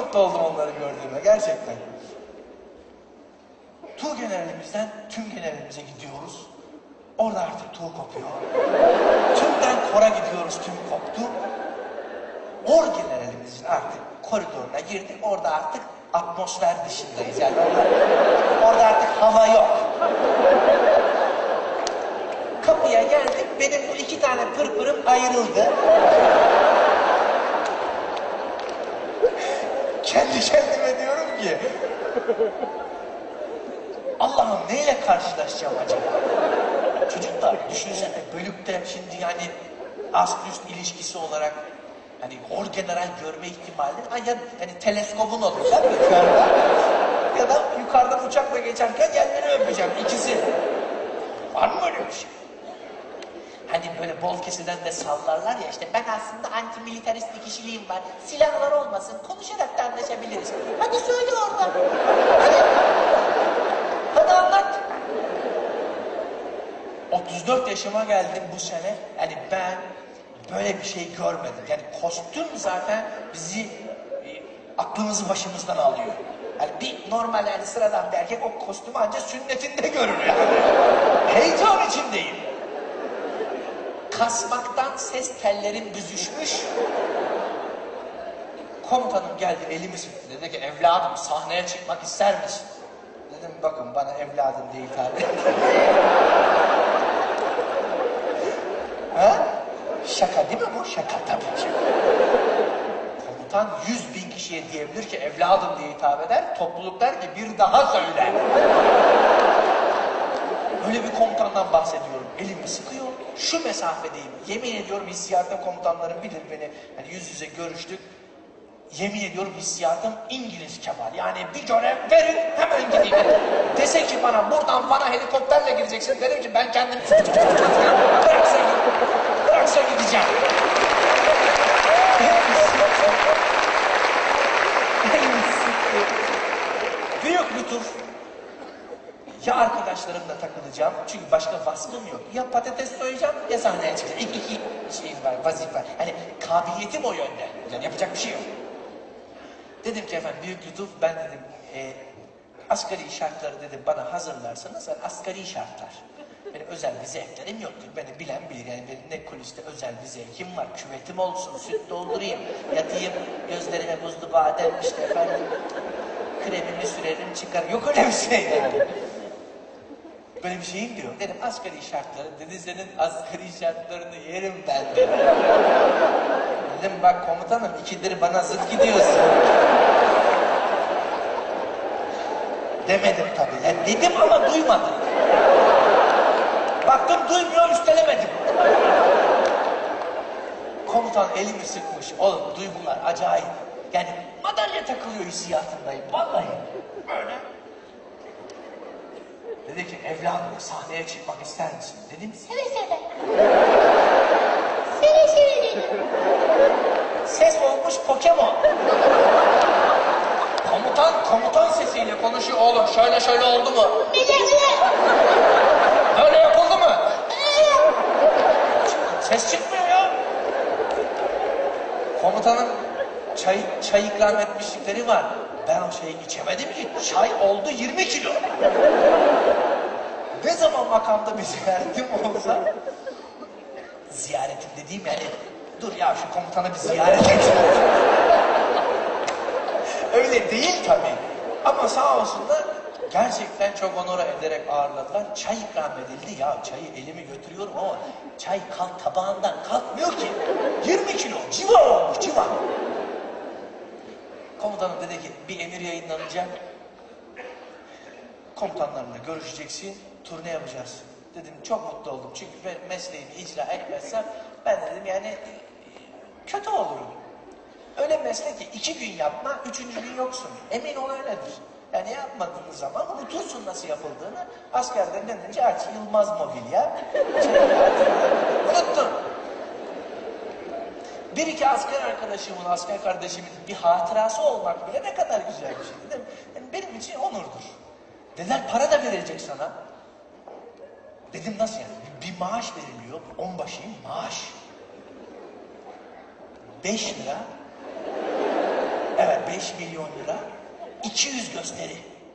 mutlu oldum onları gördüğüme gerçekten. Tuğ generalimizden tüm generalimize gidiyoruz. Orada artık tuğ kopuyor. Tümden kora gidiyoruz, tüm koptu. Or generalimizin artık koridoruna girdik. Orada artık atmosfer dışındayız. Yani orada, orada artık hava yok. Kapıya geldik. Benim bu iki tane pırpırım ayrıldı. Kendi kendime diyorum ki Allah'ım neyle karşılaşacağım acaba? Çocuklar düşünsene bölükte şimdi yani ast üst ilişkisi olarak hani orgeneral görme ihtimali ya yani teleskobun olacak yukarıda ya da yukarıdan uçakla geçerken yerleri öpeceğim ikisi. Var mı öyle bir şey? Hani böyle bol kesiden de sallarlar ya işte ben aslında antimilitarist bir kişiliğim var. Silahlar olmasın konuşarak da anlaşabiliriz. Hadi söyle orada. Hadi. Hadi anlat. otuz dört yaşıma geldim bu sene. Yani ben böyle bir şey görmedim. Yani kostüm zaten bizi e, aklımızı başımızdan alıyor. Yani bir normal yani sıradan bir erkek o kostümü ancak sünnetinde görür yani. Heyecan içindeyim. Kasmaktan ses tellerim büzüşmüş. Komutanım geldi elimi sıktı. Dedi ki evladım sahneye çıkmak ister misin? Dedim bakın bana evladım diye hitap edin. Ha? Şaka değil mi bu? Şaka tabii ki. Komutan yüz bin kişiye diyebilir ki evladım diye hitap eder. Topluluk der ki bir daha söyle. Öyle bir komutandan bahsediyorum. Elimi sıkıyor. Şu mesafedeyim. Yemin ediyorum hissiyatım komutanlarım bilir beni. Hani yüz yüze görüştük. Yemin ediyorum hissiyatım İngiliz Kemal. Yani bir görev verin hemen gideyim. Dese ki bana buradan bana helikopterle gireceksin. Derim ki ben kendim bıraksa, bıraksa gideceğim. Büyük lütuf. Ya arkadaşlarımla takılacağım çünkü başka vasfım yok. Ya patates soyacağım ya sahneye çıkacağım. İki, iki şey var, vazife. Hani kabiliyetim o yönde. Yani yapacak bir şey yok. Dedim ki efendim büyük lütuf ben dedim e, asgari şartları dedim bana hazırlarsanız yani asgari şartlar. Benim özel bir zevklerim yoktur. Beni bilen bilir. Yani benim ne kuliste özel bir zevkim var. Küvetim olsun, süt doldurayım, yatayım, gözlerime buzlu badem işte efendim kremimi sürerim çıkar. Yok öyle bir şey yani. Böyle bir şeyim diyor. Dedim asgari şartları, dedi senin asgari şartlarını yerim ben dedim. Dedim bak komutanım ikidir bana zıt gidiyorsun. Demedim tabii. Yani dedim ama duymadım. Baktım duymuyor üstelemedim. Komutan elimi sıkmış. Oğlum duygular acayip. Yani madalya takılıyor hissiyatındayım. Vallahi böyle. Dedi ki evladım sahneye çıkmak ister misin? Dedim seve seve. Seve seve dedim. Ses olmuş Pokemon. Komutan komutan sesiyle konuşuyor oğlum şöyle şöyle oldu mu? Böyle yapıldı mı? Ses çıkmıyor ya. Komutanın çay, çay ikram etmişlikleri var. Ben o şeyi içemedim ki. Çay oldu yirmi kilo. Ne zaman makamda bir ziyaretim olsa... Ziyaretim dediğim yani... Dur ya şu komutanı bir ziyaret et. Öyle değil tabii. Ama sağ olsunlar gerçekten çok onore ederek ağırladılar. Çay ikram edildi. Ya çayı elimi götürüyorum ama çay kalk tabağından kalkmıyor ki. yirmi kilo civa olmuş civa. Komutanım dedi ki bir emir yayınlanacak. Komutanlarla görüşeceksin. Turne yapacağız. Dedim çok mutlu oldum. Çünkü ben mesleğimi icra etmezsem ben dedim yani kötü olurum. Öyle meslek ki iki gün yapma, üçüncü gün yoksun. Emin ol öyledir. Yani yapmadığınız zaman unutursun nasıl yapıldığını. Askerden dönünce aç Yılmaz Mobilya. Unuttum. Bir iki asker arkadaşımın, asker kardeşimin bir hatırası olmak bile ne kadar güzel bir şey dedim. Yani benim için onurdur. Dediler para da verecek sana. Dedim nasıl yani? Bir maaş veriliyor. Onbaşıyım maaş. Beş lira. Evet, beş milyon lira, iki yüz gösteri.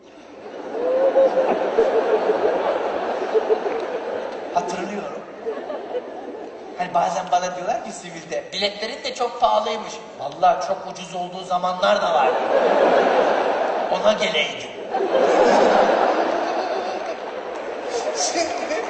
Hatırlıyorum. Hani bazen bana diyorlar ki sivilde, biletlerin de çok pahalıymış. Vallahi çok ucuz olduğu zamanlar da var. Ona geleydi. Şimdi...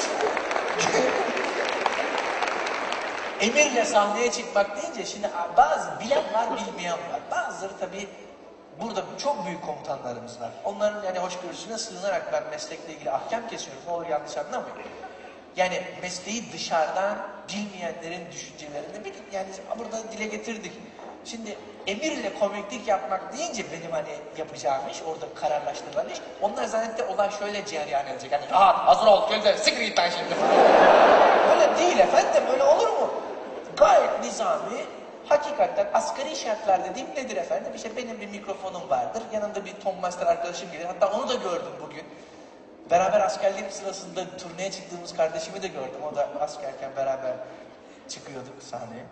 Emirle sahneye çıkmak deyince şimdi bazı bilen var, bilmeyen var. Bazıları tabii burada çok büyük komutanlarımız var. Onların yani hoşgörüsüne sığınarak ben meslekle ilgili ahkam kesiyorum. Ne olur yanlış anlamayın. Yani mesleği dışarıdan bilmeyenlerin düşüncelerini bilin. Yani burada dile getirdik. Şimdi emirle komiklik yapmak deyince benim hani yapacağım iş, orada kararlaştırılan iş. Onlar zannetti olay şöyle cereyan edecek. Hani aha hazır ol, gel de siktir git ben şimdi. Öyle değil efendim, öyle olur mu? Gayet nizami, hakikaten asgari şartlar dediğim nedir efendim? İşte benim bir mikrofonum vardır, yanımda bir Tom Master arkadaşım gelir. Hatta onu da gördüm bugün. Beraber askerliğim sırasında turneye çıktığımız kardeşimi de gördüm. O da askerken beraber çıkıyorduk sahneye.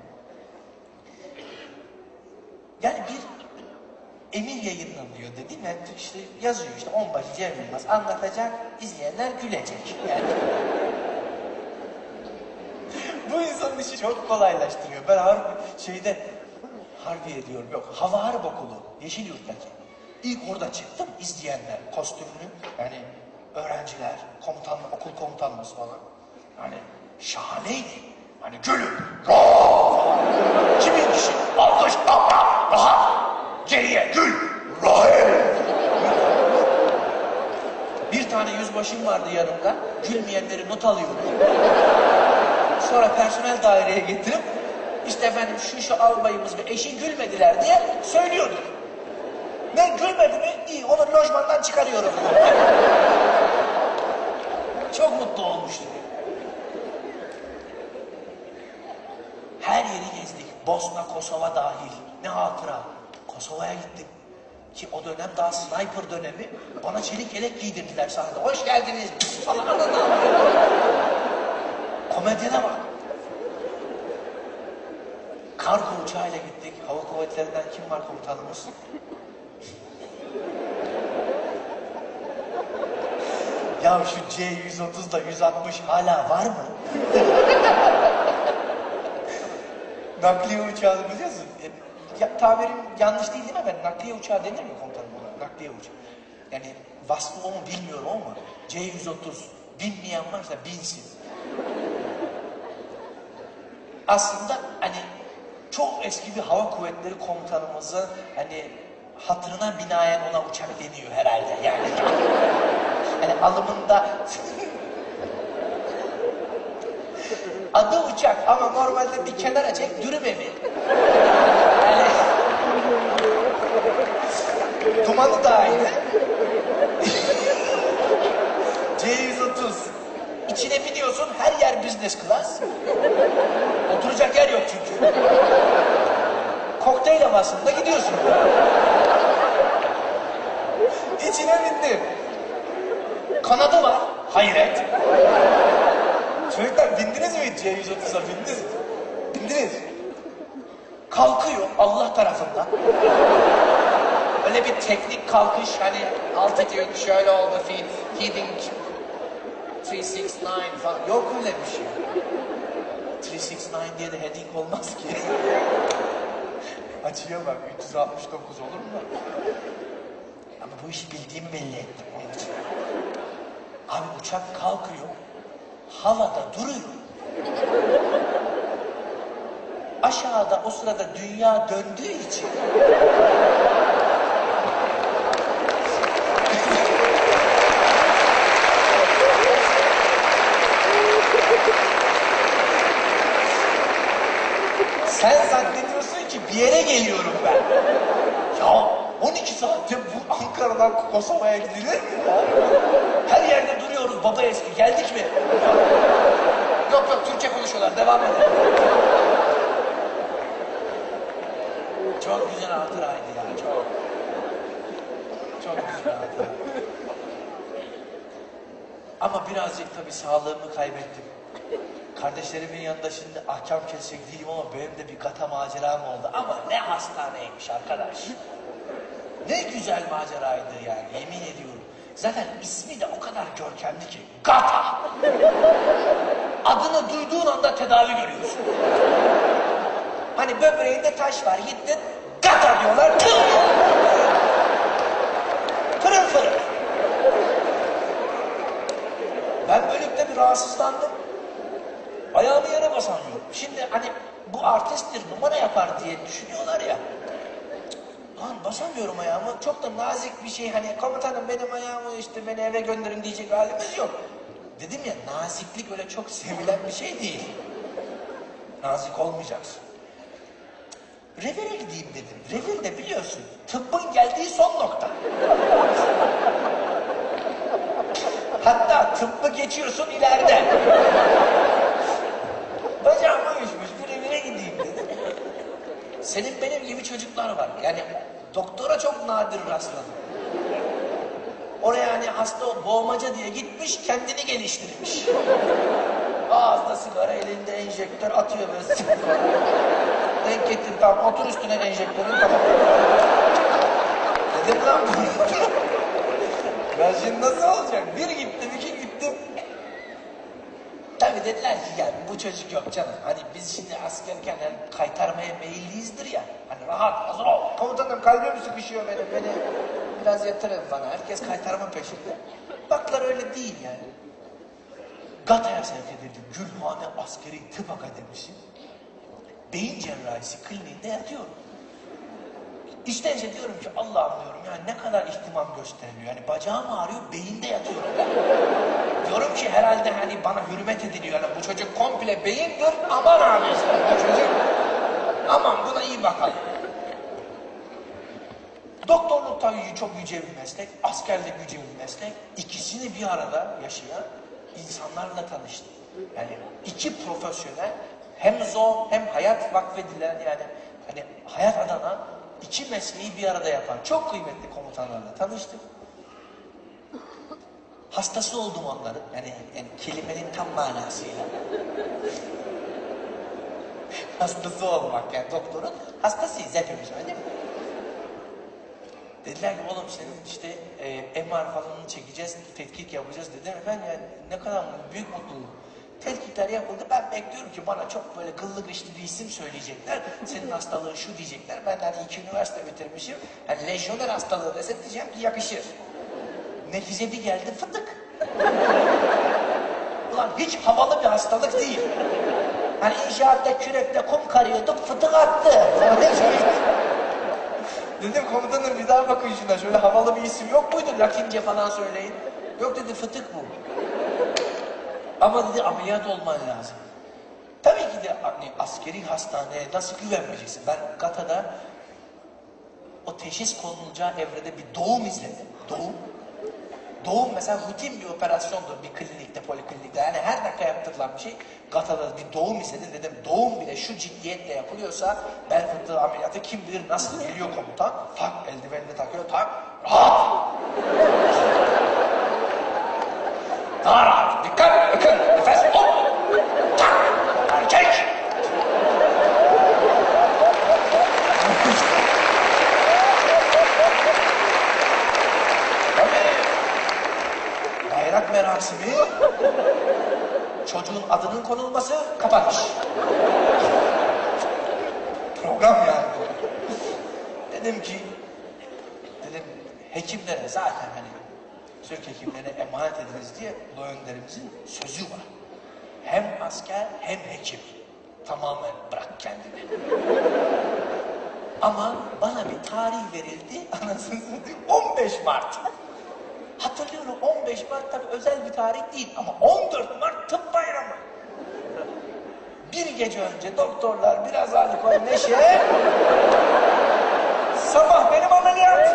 Yani bir emir yayınlanıyor dedim. Yani işte yazıyor işte onbaşı Cem Yılmaz anlatacak, izleyenler gülecek. Yani bu insanın işi çok kolaylaştırıyor. Ben harbi şeyde harbi ediyorum. Yok, Hava Harp Okulu Yeşilyurt'taki. İlk orada çıktım, izleyenler kostümlü yani öğrenciler, komutan, okul komutanımız falan. Yani şahaneydi. Hani gülün, raaa kimin kişi, alkış, kalkma, rahat, geriye gül, rahim. Bir tane yüzbaşım vardı yanımda, gülmeyenleri not alıyordu. Sonra personel daireye getirip, işte efendim şu şu albayımız ve eşi gülmediler diye söylüyorduk. Ne gülmedi mi? İyi, onu lojmandan çıkarıyorum. Çok mutlu olmuştum. Her yeri gezdik. Bosna, Kosova dahil. Ne hatıra. Kosova'ya gittim. Ki o dönem daha sniper dönemi. Bana çelik yelek giydirdiler sahnede. Hoş geldiniz. Falan. Komedyene bak. Kargo uçağıyla gittik. Hava kuvvetlerinden kim var komutanımız? Ya şu C yüz otuz da yüz altmış hala var mı? Nakliye uçağı biliyorsun. Ya, tabirim yanlış değil değil mi ben? Nakliye uçağı denir mi komutanım ona? Nakliye uçağı. Yani vasfı o mu bilmiyorum ama C yüz otuz bilmeyen varsa bilsin. Aslında hani çok eski bir hava kuvvetleri komutanımızın hani hatırına binaen ona uçak deniyor herhalde yani. Yani alımında adı uçak ama normalde bir kenara çek dürüm evi. Yani dumanı da aynı. C yüz otuz. İçine biniyorsun her yer business class. Oturacak yer yok çünkü. Kokteyl havasında gidiyorsun. İçine bindim. Kanadı var. Hayret. Çocuklar bindiniz mi C yüz otuza? Bindiniz mi? Bindiniz. Kalkıyor Allah tarafından. Öyle bir teknik kalkış hani altitude şöyle oldu feed, heading üç yüz altmış dokuz falan. Yok öyle bir şey. üç yüz altmış dokuz diye de heading olmaz ki. Açıya bak üç yüz altmış dokuz olur mu? Ama bu işi bildiğimi belli ettim onun için. Abi uçak kalkıyor, havada duruyor. Aşağıda o sırada dünya döndüğü için sen zannediyorsun ki bir yere geliyorum ben. Ya on iki saatte bu Ankara'dan Kosova'ya gidilir mi ya? Her yerde duruyoruz baba eski. Geldik mi? Yok yok Türkçe konuşuyorlar. Devam edelim. Çok güzel hatıraydı ya. Çok. Çok güzel hatıra. Ama birazcık tabii sağlığımı kaybettim. Kardeşlerimin yanında şimdi ahkam kesecek değilim ama benim de bir gata maceram oldu. Ama ne hastaneymiş arkadaş. Ne güzel maceraydı yani, yemin ediyorum. Zaten ismi de o kadar görkemli ki. Gata. Adını duyduğun anda tedavi görüyorsun. Hani böbreğinde taş var, gittin gata diyorlar, tır pırıl pırıl. Ben böylelikle bir rahatsızlandım. Ayağımı yere basamıyorum. Şimdi hani bu artisttir, numara yapar diye düşünüyorlar ya. Lan basamıyorum ayağımı. Çok da nazik bir şey, hani komutanım benim ayağımı işte beni eve gönderin diyecek halimiz yok. Dedim ya, naziklik öyle çok sevilen bir şey değil. Nazik olmayacaksın. Revire gideyim dedim. Revir de biliyorsun, tıbbın geldiği son nokta. Hatta tıbbı geçiyorsun ileride. Bacağım uyuşmuş, bir revire gideyim dedim. Senin benim gibi çocuklar var. Yani doktora çok nadir rastladım. Oraya hani hasta boğmaca diye gitmiş, kendini geliştirmiş. Ağızda sigara, elinde enjektör atıyor böyle. Denk getir, tamam, otur üstüne enjektörün, tamam. Dedim lan ben şimdi nasıl olacak? Bir gittim, iki gittim. Tabii dediler ki yani bu çocuk yok canım. Hani biz şimdi askerken yani kaytarmaya meyilliyizdir ya. Hani rahat, hazır ol. Komutanım kalbim sıkışıyor benim, beni biraz yatırın bana. Herkes kaytarma peşinde. Baklar öyle değil yani. Gata'ya sevk edildi. Gülhane Askeri Tıp Akademisi. Beyin cerrahisi kliniğinde yatıyorum. İştence diyorum ki Allah'ım diyorum yani ne kadar ihtimam gösteriliyor. Yani bacağım ağrıyor, beyinde yatıyorum. Diyorum ki herhalde hani bana hürmet ediliyor. Yani bu çocuk komple beyindir, aman abi işte bu çocuk. Aman buna iyi bakalım. Doktorluk tabii çok yüce bir meslek, askerlik yüce bir meslek. İkisini bir arada yaşayan insanlarla tanıştım. Yani iki profesyonel, hem zor hem hayat vakfedilen, yani hani hayat adına iki mesleği bir arada yapan çok kıymetli komutanlarla tanıştım. Hastası oldum onların, yani, yani kelimenin tam manasıyla. Hastası olmak, yani doktorun hastasıyız hepimiz, öyle değil mi? Dediler ki oğlum senin işte e, M R falanını çekeceğiz, tetkik yapacağız dediler. Ben yani ne kadar büyük mutluluk. Tetkikler yapıldı, ben bekliyorum ki bana çok böyle gıllı gışlı bir isim söyleyecekler. Senin hastalığın şu diyecekler. Ben hani iki üniversite bitirmişim. Hani lejyoner hastalığı desem diyeceğim ki yakışır. Nefize bir geldi, fıtık. Ulan hiç havalı bir hastalık değil. Hani inşaatta kürekle kum karıyorduk, fıtık attı. Dedim komutanım bir daha bakın şuna, şöyle havalı bir isim yok muydu? Lakince falan söyleyin. Yok dedi, fıtık bu. Ama dedi ameliyat olman lazım. Tabii ki de hani, askeri hastaneye nasıl güvenmeyeceksin? Ben Gata'da o teşhis konulacağı evrede bir doğum izledim. Doğum. Doğum mesela rutin bir operasyondur bir klinikte, poliklinikte. Yani her dakika yaptırılan bir şey. Gata'da bir doğum izledim, dedim doğum bile şu ciddiyetle yapılıyorsa bel fıtığı ameliyatı kim bilir nasıl geliyor komutan. Tak eldivenini takıyor, tak rahat. Daha rahat, dikkat, bakın, nefes, hop, tak, erkek. Bayrak merasimi, çocuğun adının konulması, kapanış. Program yani. Dedim ki, dedim hekimlere zaten hani Türk hekimlerine emanet ediniz diye Ulu Önderimizin sözü var. Hem asker hem hekim. Tamamen bırak kendini. Ama bana bir tarih verildi, anasını satayım, on beş Mart. Hatırlıyorum, on beş Mart tabii özel bir tarih değil ama on dört Mart tıp bayramı. Bir gece önce doktorlar biraz alkol, neşe. Sabah benim ameliyat.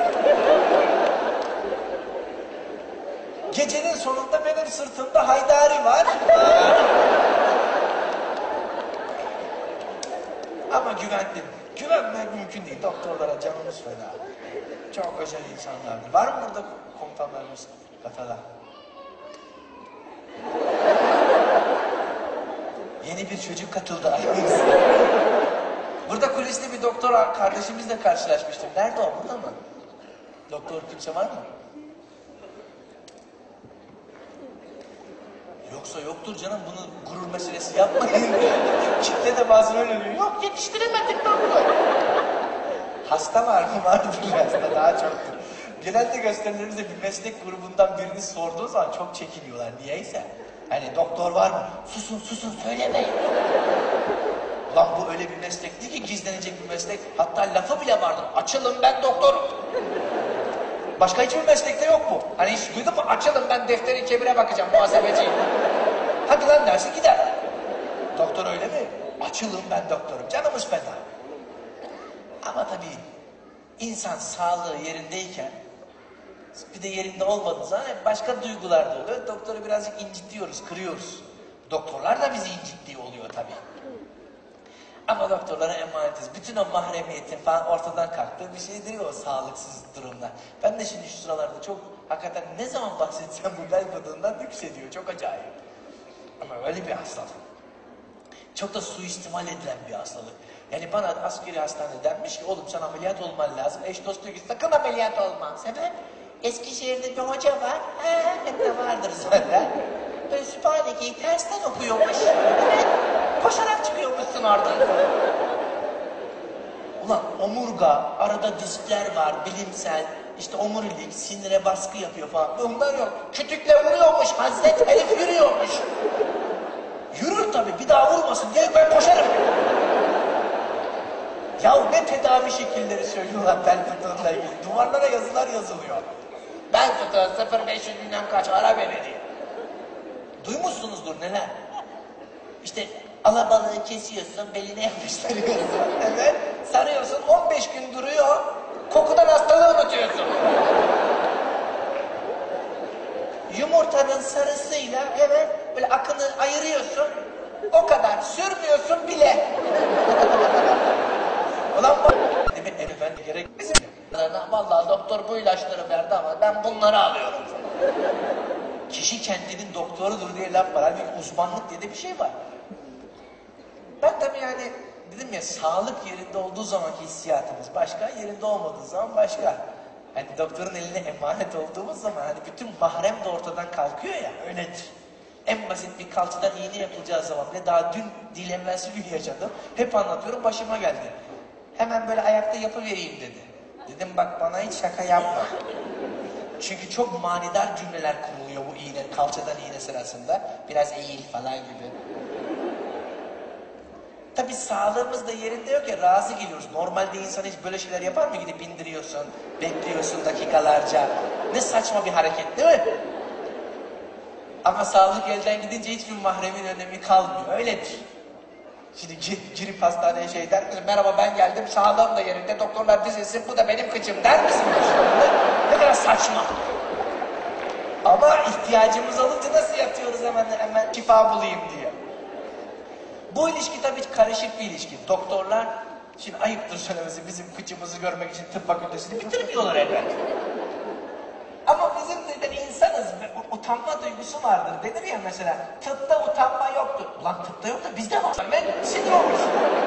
Gecenin sonunda benim sırtımda haydari var. Ama güvendim. Güvenmek mümkün değil. Doktorlara canımız feda. Çok özel insanlardır. Var mı burada komutanlarımız Gata'da? Yeni bir çocuk katıldı aramıza. Burada kuliste bir doktor kardeşimizle karşılaşmıştım. Nerede o? Burada mı? Doktor kimse var mı? Yoksa yoktur canım, bunu gurur meselesi yapmayın. Kitle de bazen öyle diyor. Yok, yetiştiremedik doktor. Hasta var mı? Vardır aslında, daha çoktur. Genelde gösterilerimizde bir meslek grubundan birini sorduğu zaman çok çekiniyorlar. Niyeyse. Hani doktor var mı? Susun susun söylemeyin. Ulan bu öyle bir meslek değil ki, gizlenecek bir meslek. Hatta lafı bile vardır. Açılın ben doktorum. Başka hiçbir meslekte yok bu. Hani hiç duydun mu? Açılın ben defteri kebire bakacağım, muhasebeciyim. Hadi lan dersi gider. Doktor öyle mi? Açılın ben doktorum. Canımız feda. Ama tabii insan sağlığı yerindeyken bir de yerinde olmadığı zaman başka duygular da oluyor. Doktoru birazcık incitiyoruz, kırıyoruz. Doktorlar da bizi incittiği oluyor tabii. Ama doktorlara emanetiz. Bütün o mahremiyetin falan ortadan kalktığı bir şeydir o sağlıksız durumlar. Ben de şimdi şu sıralarda çok hakikaten ne zaman bahsetsem bu bel fıtığından yükseliyor. Çok acayip. Ama öyle bir hastalık. Çok da suistimal edilen bir hastalık. Yani bana askeri hastanede denmiş ki oğlum sen ameliyat olman lazım. Eş dost diyor ki sakın ameliyat olma. Sebep? Eskişehir'de bir hoca var. He, hep de vardır zaten. Böyle Sübhaneke'yi tersten okuyormuş. Evet, koşarak çıkıyormuşsun oradan. Ulan omurga, arada diskler var, bilimsel. İşte omurilik, sinire baskı yapıyor falan. Bunlar yok. Kütükle vuruyormuş, Hazret Elif yürüyormuş. Yürür tabii, bir daha vurmasın diye ben koşarım. Ya ne tedavi şekilleri söylüyorlar bel fıtığıyla ilgili. Duvarlara yazılar yazılıyor. Bel fıtığı sıfır beş yüz bilmem kaç ara beni diye. Duymuşsunuzdur neler. İşte alabalığı kesiyorsun, beline yapıştırıyorsun. Evet, sarıyorsun, on beş gün duruyor. Kokudan hastalığı unutuyorsun. Yumurtanın sarısıyla evet böyle akını ayırıyorsun. O kadar sürmüyorsun bile. Ulan bu... Efendi gerek bizim. Vallahi doktor bu ilaçları verdi ama ben bunları alıyorum. Kişi kendinin doktorudur diye laf var. Halbuki uzmanlık diye de bir şey var. Ben tabii yani dedim ya, sağlık yerinde olduğu zaman hissiyatımız başka, yerinde olmadığı zaman başka. Hani doktorun eline emanet olduğumuz zaman hani bütün mahrem de ortadan kalkıyor ya, öyledir. En basit bir kalçadan iğne yapılacağı zaman bile daha dün değil evvelsi gün yaşadım. Hep anlatıyorum, başıma geldi. Hemen böyle ayakta yapıvereyim dedi. Dedim bak bana hiç şaka yapma. Çünkü çok manidar cümleler kuruluyor bu iğne, kalçadan iğne sırasında. Biraz eğil falan gibi. Tabii sağlığımız da yerinde yok ya, razı geliyoruz. Normalde insan hiç böyle şeyler yapar mı? Gidip indiriyorsun, bekliyorsun dakikalarca. Ne saçma bir hareket değil mi? Ama sağlık elden gidince hiçbir mahremin önemi kalmıyor. Öyledir. Şimdi girip hastaneye şey der misin? Merhaba ben geldim, sağlığım da yerinde, doktorlar dizilsin, bu da benim kıçım der misin? Ne kadar saçma. Ama ihtiyacımız olunca nasıl yatıyoruz hemen hemen şifa bulayım diye. Bu ilişki tabii karışık bir ilişki. Doktorlar, şimdi ayıptır söylemesi, bizim kıçımızı görmek için tıp fakültesini bitirmiyorlar elbette. Ama bizim de insanız ve utanma duygusu vardır. Denir ya mesela, tıpta utanma yoktur. Ulan tıpta yok da bizde var. Ben sinir olmuş.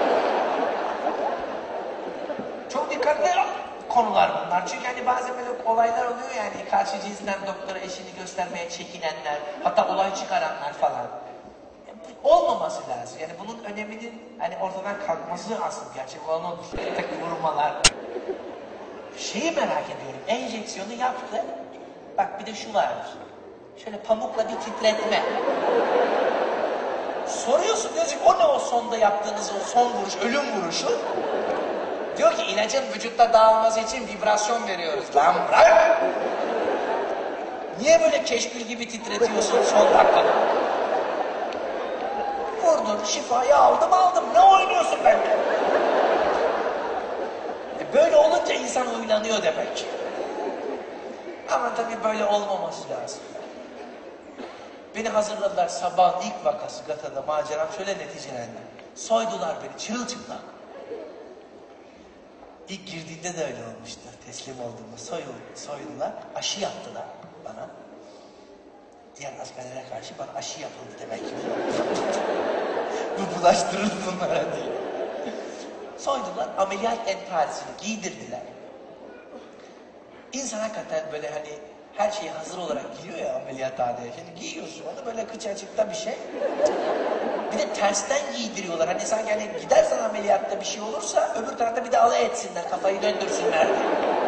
Çok dikkatli konular bunlar. Çünkü hani bazen böyle olaylar oluyor yani, karşı cinsten doktora eşini göstermeye çekinenler, hatta olay çıkaranlar falan. Olmaması lazım. Yani bunun öneminin hani ortadan kalkması asıl gerçek olan odur. Tek vurmalar. Şeyi merak ediyorum. Enjeksiyonu yaptı. Bak bir de şu vardır. Şöyle pamukla bir titretme. Soruyorsun diyorsun o ne o sonda yaptığınız o son vuruş, ölüm vuruşu? Diyor ki ilacın vücutta dağılması için vibrasyon veriyoruz. Lan bırak! Niye böyle keşkül gibi titretiyorsun son dakikada? Vurdun, şifayı aldım aldım. Ne oynuyorsun benimle? E böyle olunca insan huylanıyor demek. Ama tabii böyle olmaması lazım. Beni hazırladılar, sabahın ilk vakası Gata'da maceram şöyle neticelendi. Soydular beni çırılçıplak. İlk girdiğinde de öyle olmuştu. Teslim olduğumda soyuldu, soydular, aşı yaptılar bana. diğer askerlere karşı bana aşı yapıldı demek ki. Bu bulaştırır bunlara diye. Soydular, ameliyat entarisini giydirdiler. İnsan hakikaten böyle hani her şey hazır olarak giriyor ya ameliyathaneye. Şimdi giyiyorsun onu böyle kıç açıkta bir şey. Bir de tersten giydiriyorlar. Hani sanki hani gidersen ameliyatta bir şey olursa öbür tarafta bir de alay etsinler, kafayı döndürsünler diye.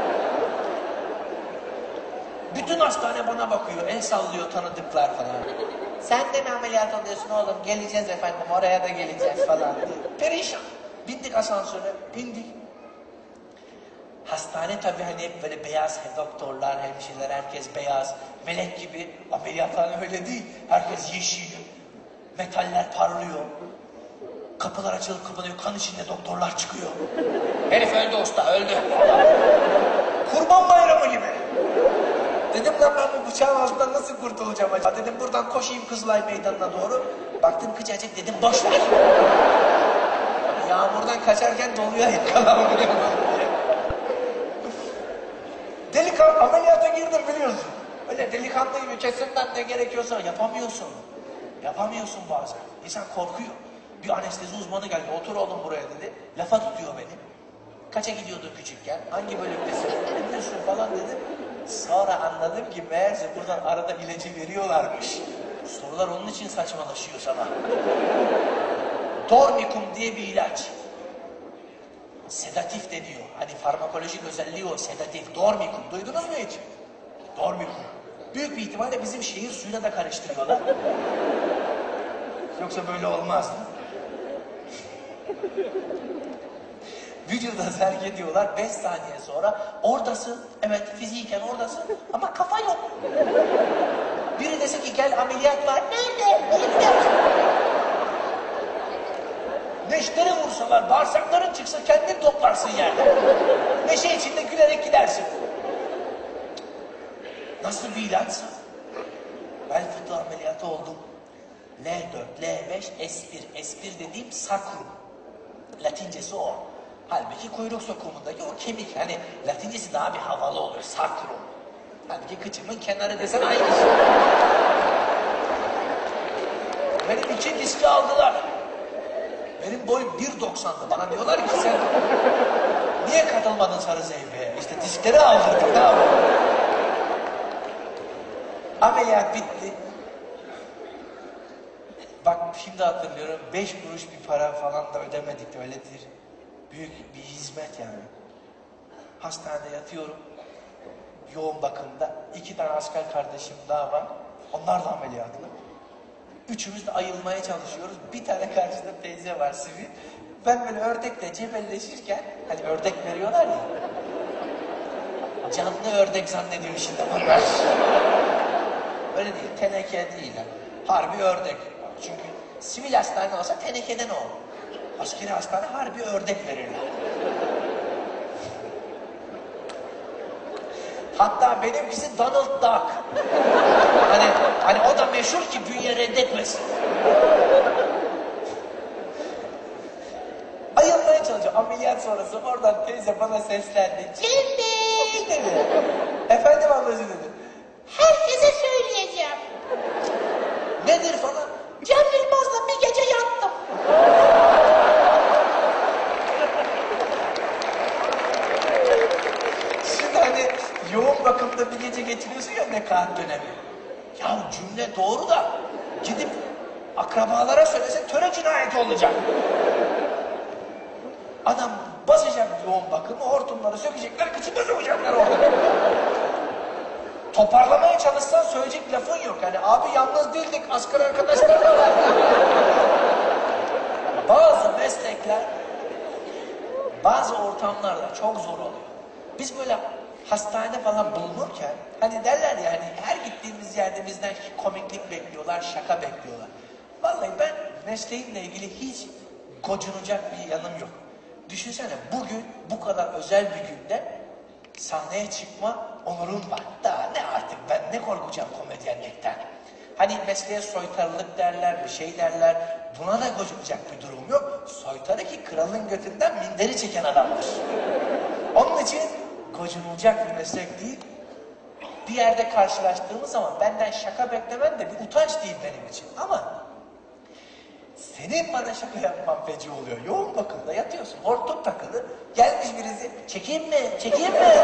Bütün hastane bana bakıyor, el sallıyor tanıdıklar falan. Sen de mi ameliyat oluyorsun oğlum? Geleceğiz efendim, oraya da geleceğiz falan diye. Perişan. Bindik asansöre, bindik. Hastane tabii hani hep böyle beyaz doktorlar, hemşireler, herkes beyaz. Melek gibi. Ameliyathane öyle değil. Herkes yeşil. Metaller parlıyor. Kapılar açılıp kapanıyor. Kan içinde doktorlar çıkıyor. Herif öldü usta, öldü. Kurban bayramı gibi. Dedim lan ben bu bıçağın altından nasıl kurtulacağım acaba? Dedim buradan koşayım Kızılay Meydanı'na doğru. Baktım kıcacık dedim boş ver. Yağmurdan kaçarken doluya yakalanmıyor diye. Delikanlı ameliyata girdim biliyorsun. Öyle delikanlı gibi kesimden ne gerekiyorsa yapamıyorsun. Yapamıyorsun bazen. İnsan korkuyor. Bir anestezi uzmanı geldi. Otur oğlum buraya dedi. Lafa tutuyor beni. Kaça gidiyordu küçükken? Hangi bölümdesin? Ne diyorsun falan dedim. Sonra anladım ki meğerse buradan arada ilacı veriyorlarmış. Sorular onun için saçmalaşıyor sana. Dormicum diye bir ilaç. Sedatif deniyor. Hani farmakolojik özelliği o sedatif. Dormicum. Duydunuz mu hiç? Dormicum. Büyük bir ihtimalle bizim şehir suyuna da karıştırıyorlar. Yoksa böyle olmazdı. Vücuda zerk ediyorlar. Beş saniye sonra oradasın. Evet fiziken oradasın. Ama kafa yok. Biri dese ki gel ameliyat var. Nerede? Nerede? Neşteri vursalar, bağırsakların çıksa kendin toplarsın yerde. Neşe içinde gülerek gidersin. Nasıl bir ilaçsa? Bel fıtığı ameliyatı oldum. L dört, L beş, S bir. S bir dediğim sakrum. Latincesi o. Halbuki kuyruk sokumundaki o kemik. Hani Latincesi daha bir havalı olur. Sakrum. Halbuki kıçımın kenarı desen aynı şey. Benim iki diski aldılar. Benim boyum bir doksandı. Bana diyorlar ki sen niye katılmadın Sarı Zeybe'ye? İşte diskleri aldırdık. Ne yapalım? Ameliyat bitti. Bak şimdi hatırlıyorum. Beş kuruş bir para falan da ödemedik de öyledir. Büyük bir hizmet yani. Hastanede yatıyorum. Yoğun bakımda. İki tane asker kardeşim daha var. Onlar da ameliyatlı. Üçümüz de ayılmaya çalışıyoruz. Bir tane karşıda teyze var sivil. Ben böyle ördekle cebelleşirken, hani ördek veriyorlar ya. Canlı ördek zannediyor şimdi bunlar. Öyle değil, teneke değil. Harbi ördek. Çünkü sivil hastane olsa tenekeden o. Askeri hastane harbi ördek verirler. Hatta benimkisi Donald Duck. Hani, hani o da meşhur ki bünye reddetmesin. Ayılmaya çalışıyor. Ameliyat sonrası oradan teyze bana seslendi. Cemil dedi. Efendim ablacığım dedi. Herkese söyleyeceğim. Nedir falan? Cem Yılmaz'la bir gece yattım. Şimdi hani yoğun bakımda bir gece geçiriyorsun ya mekaat dönemi. Ya cümle doğru da gidip akrabalara söylese töre cinayeti olacak. Adam basacak yoğun bakımı, hortumları sökecekler, kıçını sokacaklar orada. Toparlamaya çalışsan söyleyecek lafın yok. Yani abi yalnız değildik, asker arkadaşlar da var. Bazı meslekler, bazı ortamlarda çok zor oluyor. Biz böyle hastanede falan bulunurken, hani derler ya hani her gittiğimiz yerde bizden komiklik bekliyorlar, şaka bekliyorlar. Vallahi ben mesleğimle ilgili hiç gocunacak bir yanım yok. Düşünsene bugün bu kadar özel bir günde sahneye çıkma onurum var. Daha ne artık ben ne korkacağım komedyenlikten. Hani mesleğe soytarılık derler, bir şey derler. Buna da gocunacak bir durum yok. Soytarı ki kralın götünden minderi çeken adamdır. Onun için gocunulacak bir meslek değil. bir yerde karşılaştığımız zaman benden şaka beklemen de bir utanç değil benim için. Ama senin bana şaka yapman feci oluyor. Yoğun bakımda yatıyorsun, hortum takılı. Gelmiş birisi, çekeyim mi, çekeyim mi?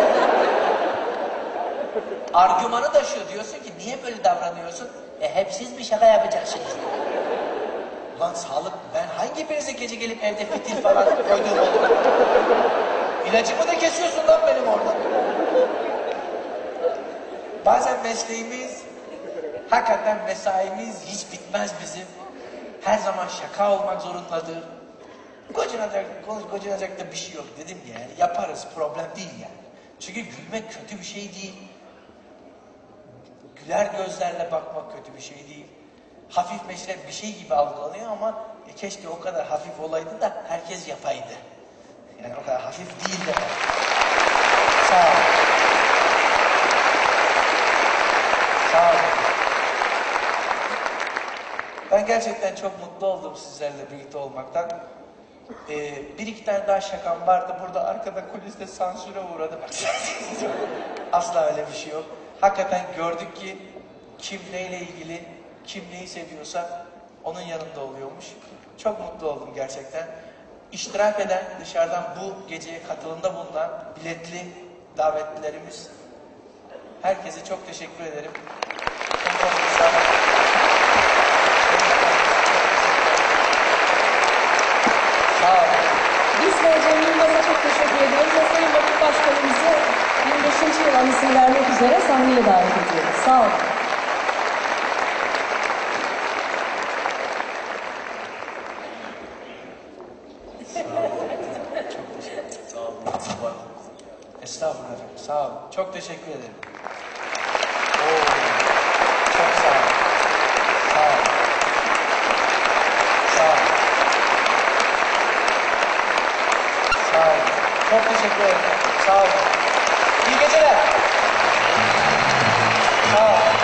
Argümanı da şu, diyorsun ki niye böyle davranıyorsun? E hep siz bir şaka yapacaksınız. Ulan sağlık, ben hangi birisi gece gelip evde fitil falan koyduğum olur? İlacımı da kesiyorsun lan benim orada. Bazen mesleğimiz, hakikaten mesaimiz hiç bitmez bizim. Her zaman şaka olmak zorundadır. Gocunacak, gocunacak da bir şey yok dedim ya. Yani yaparız, problem değil yani. Çünkü gülmek kötü bir şey değil. Güler gözlerle bakmak kötü bir şey değil. Hafif meşrep bir şey gibi algılanıyor ama e, keşke o kadar hafif olaydı da herkes yapaydı. Yani o kadar hafif değil de. Sağ ol. Sağ ol. Ben gerçekten çok mutlu oldum sizlerle birlikte olmaktan. Ee, bir iki tane daha şakam vardı. Burada arkada kuliste sansüre uğradı. Asla öyle bir şey yok. Hakikaten gördük ki kim neyle ilgili, kim neyi seviyorsa onun yanında oluyormuş. Çok mutlu oldum gerçekten. İştirak eden, dışarıdan bu geceye katılımda bulunan biletli davetlilerimiz, herkese çok teşekkür ederim. Sağ olun. Biz de Cem Yılmaz'a çok teşekkür ediyoruz ve Sayın Vakıf Başkanımızı yirmi beşinci yıl anısını vermek üzere sahneye davet ediyoruz. Sağ olun. Sağ olun. Estağfurullah efendim. Sağ olun. Çok teşekkür ederim. Oo, çok sağ olun. Sağ olun. Sağ olun. Sağ olun. Çok teşekkür ederim. Sağ olun. İyi geceler. Sağ olun.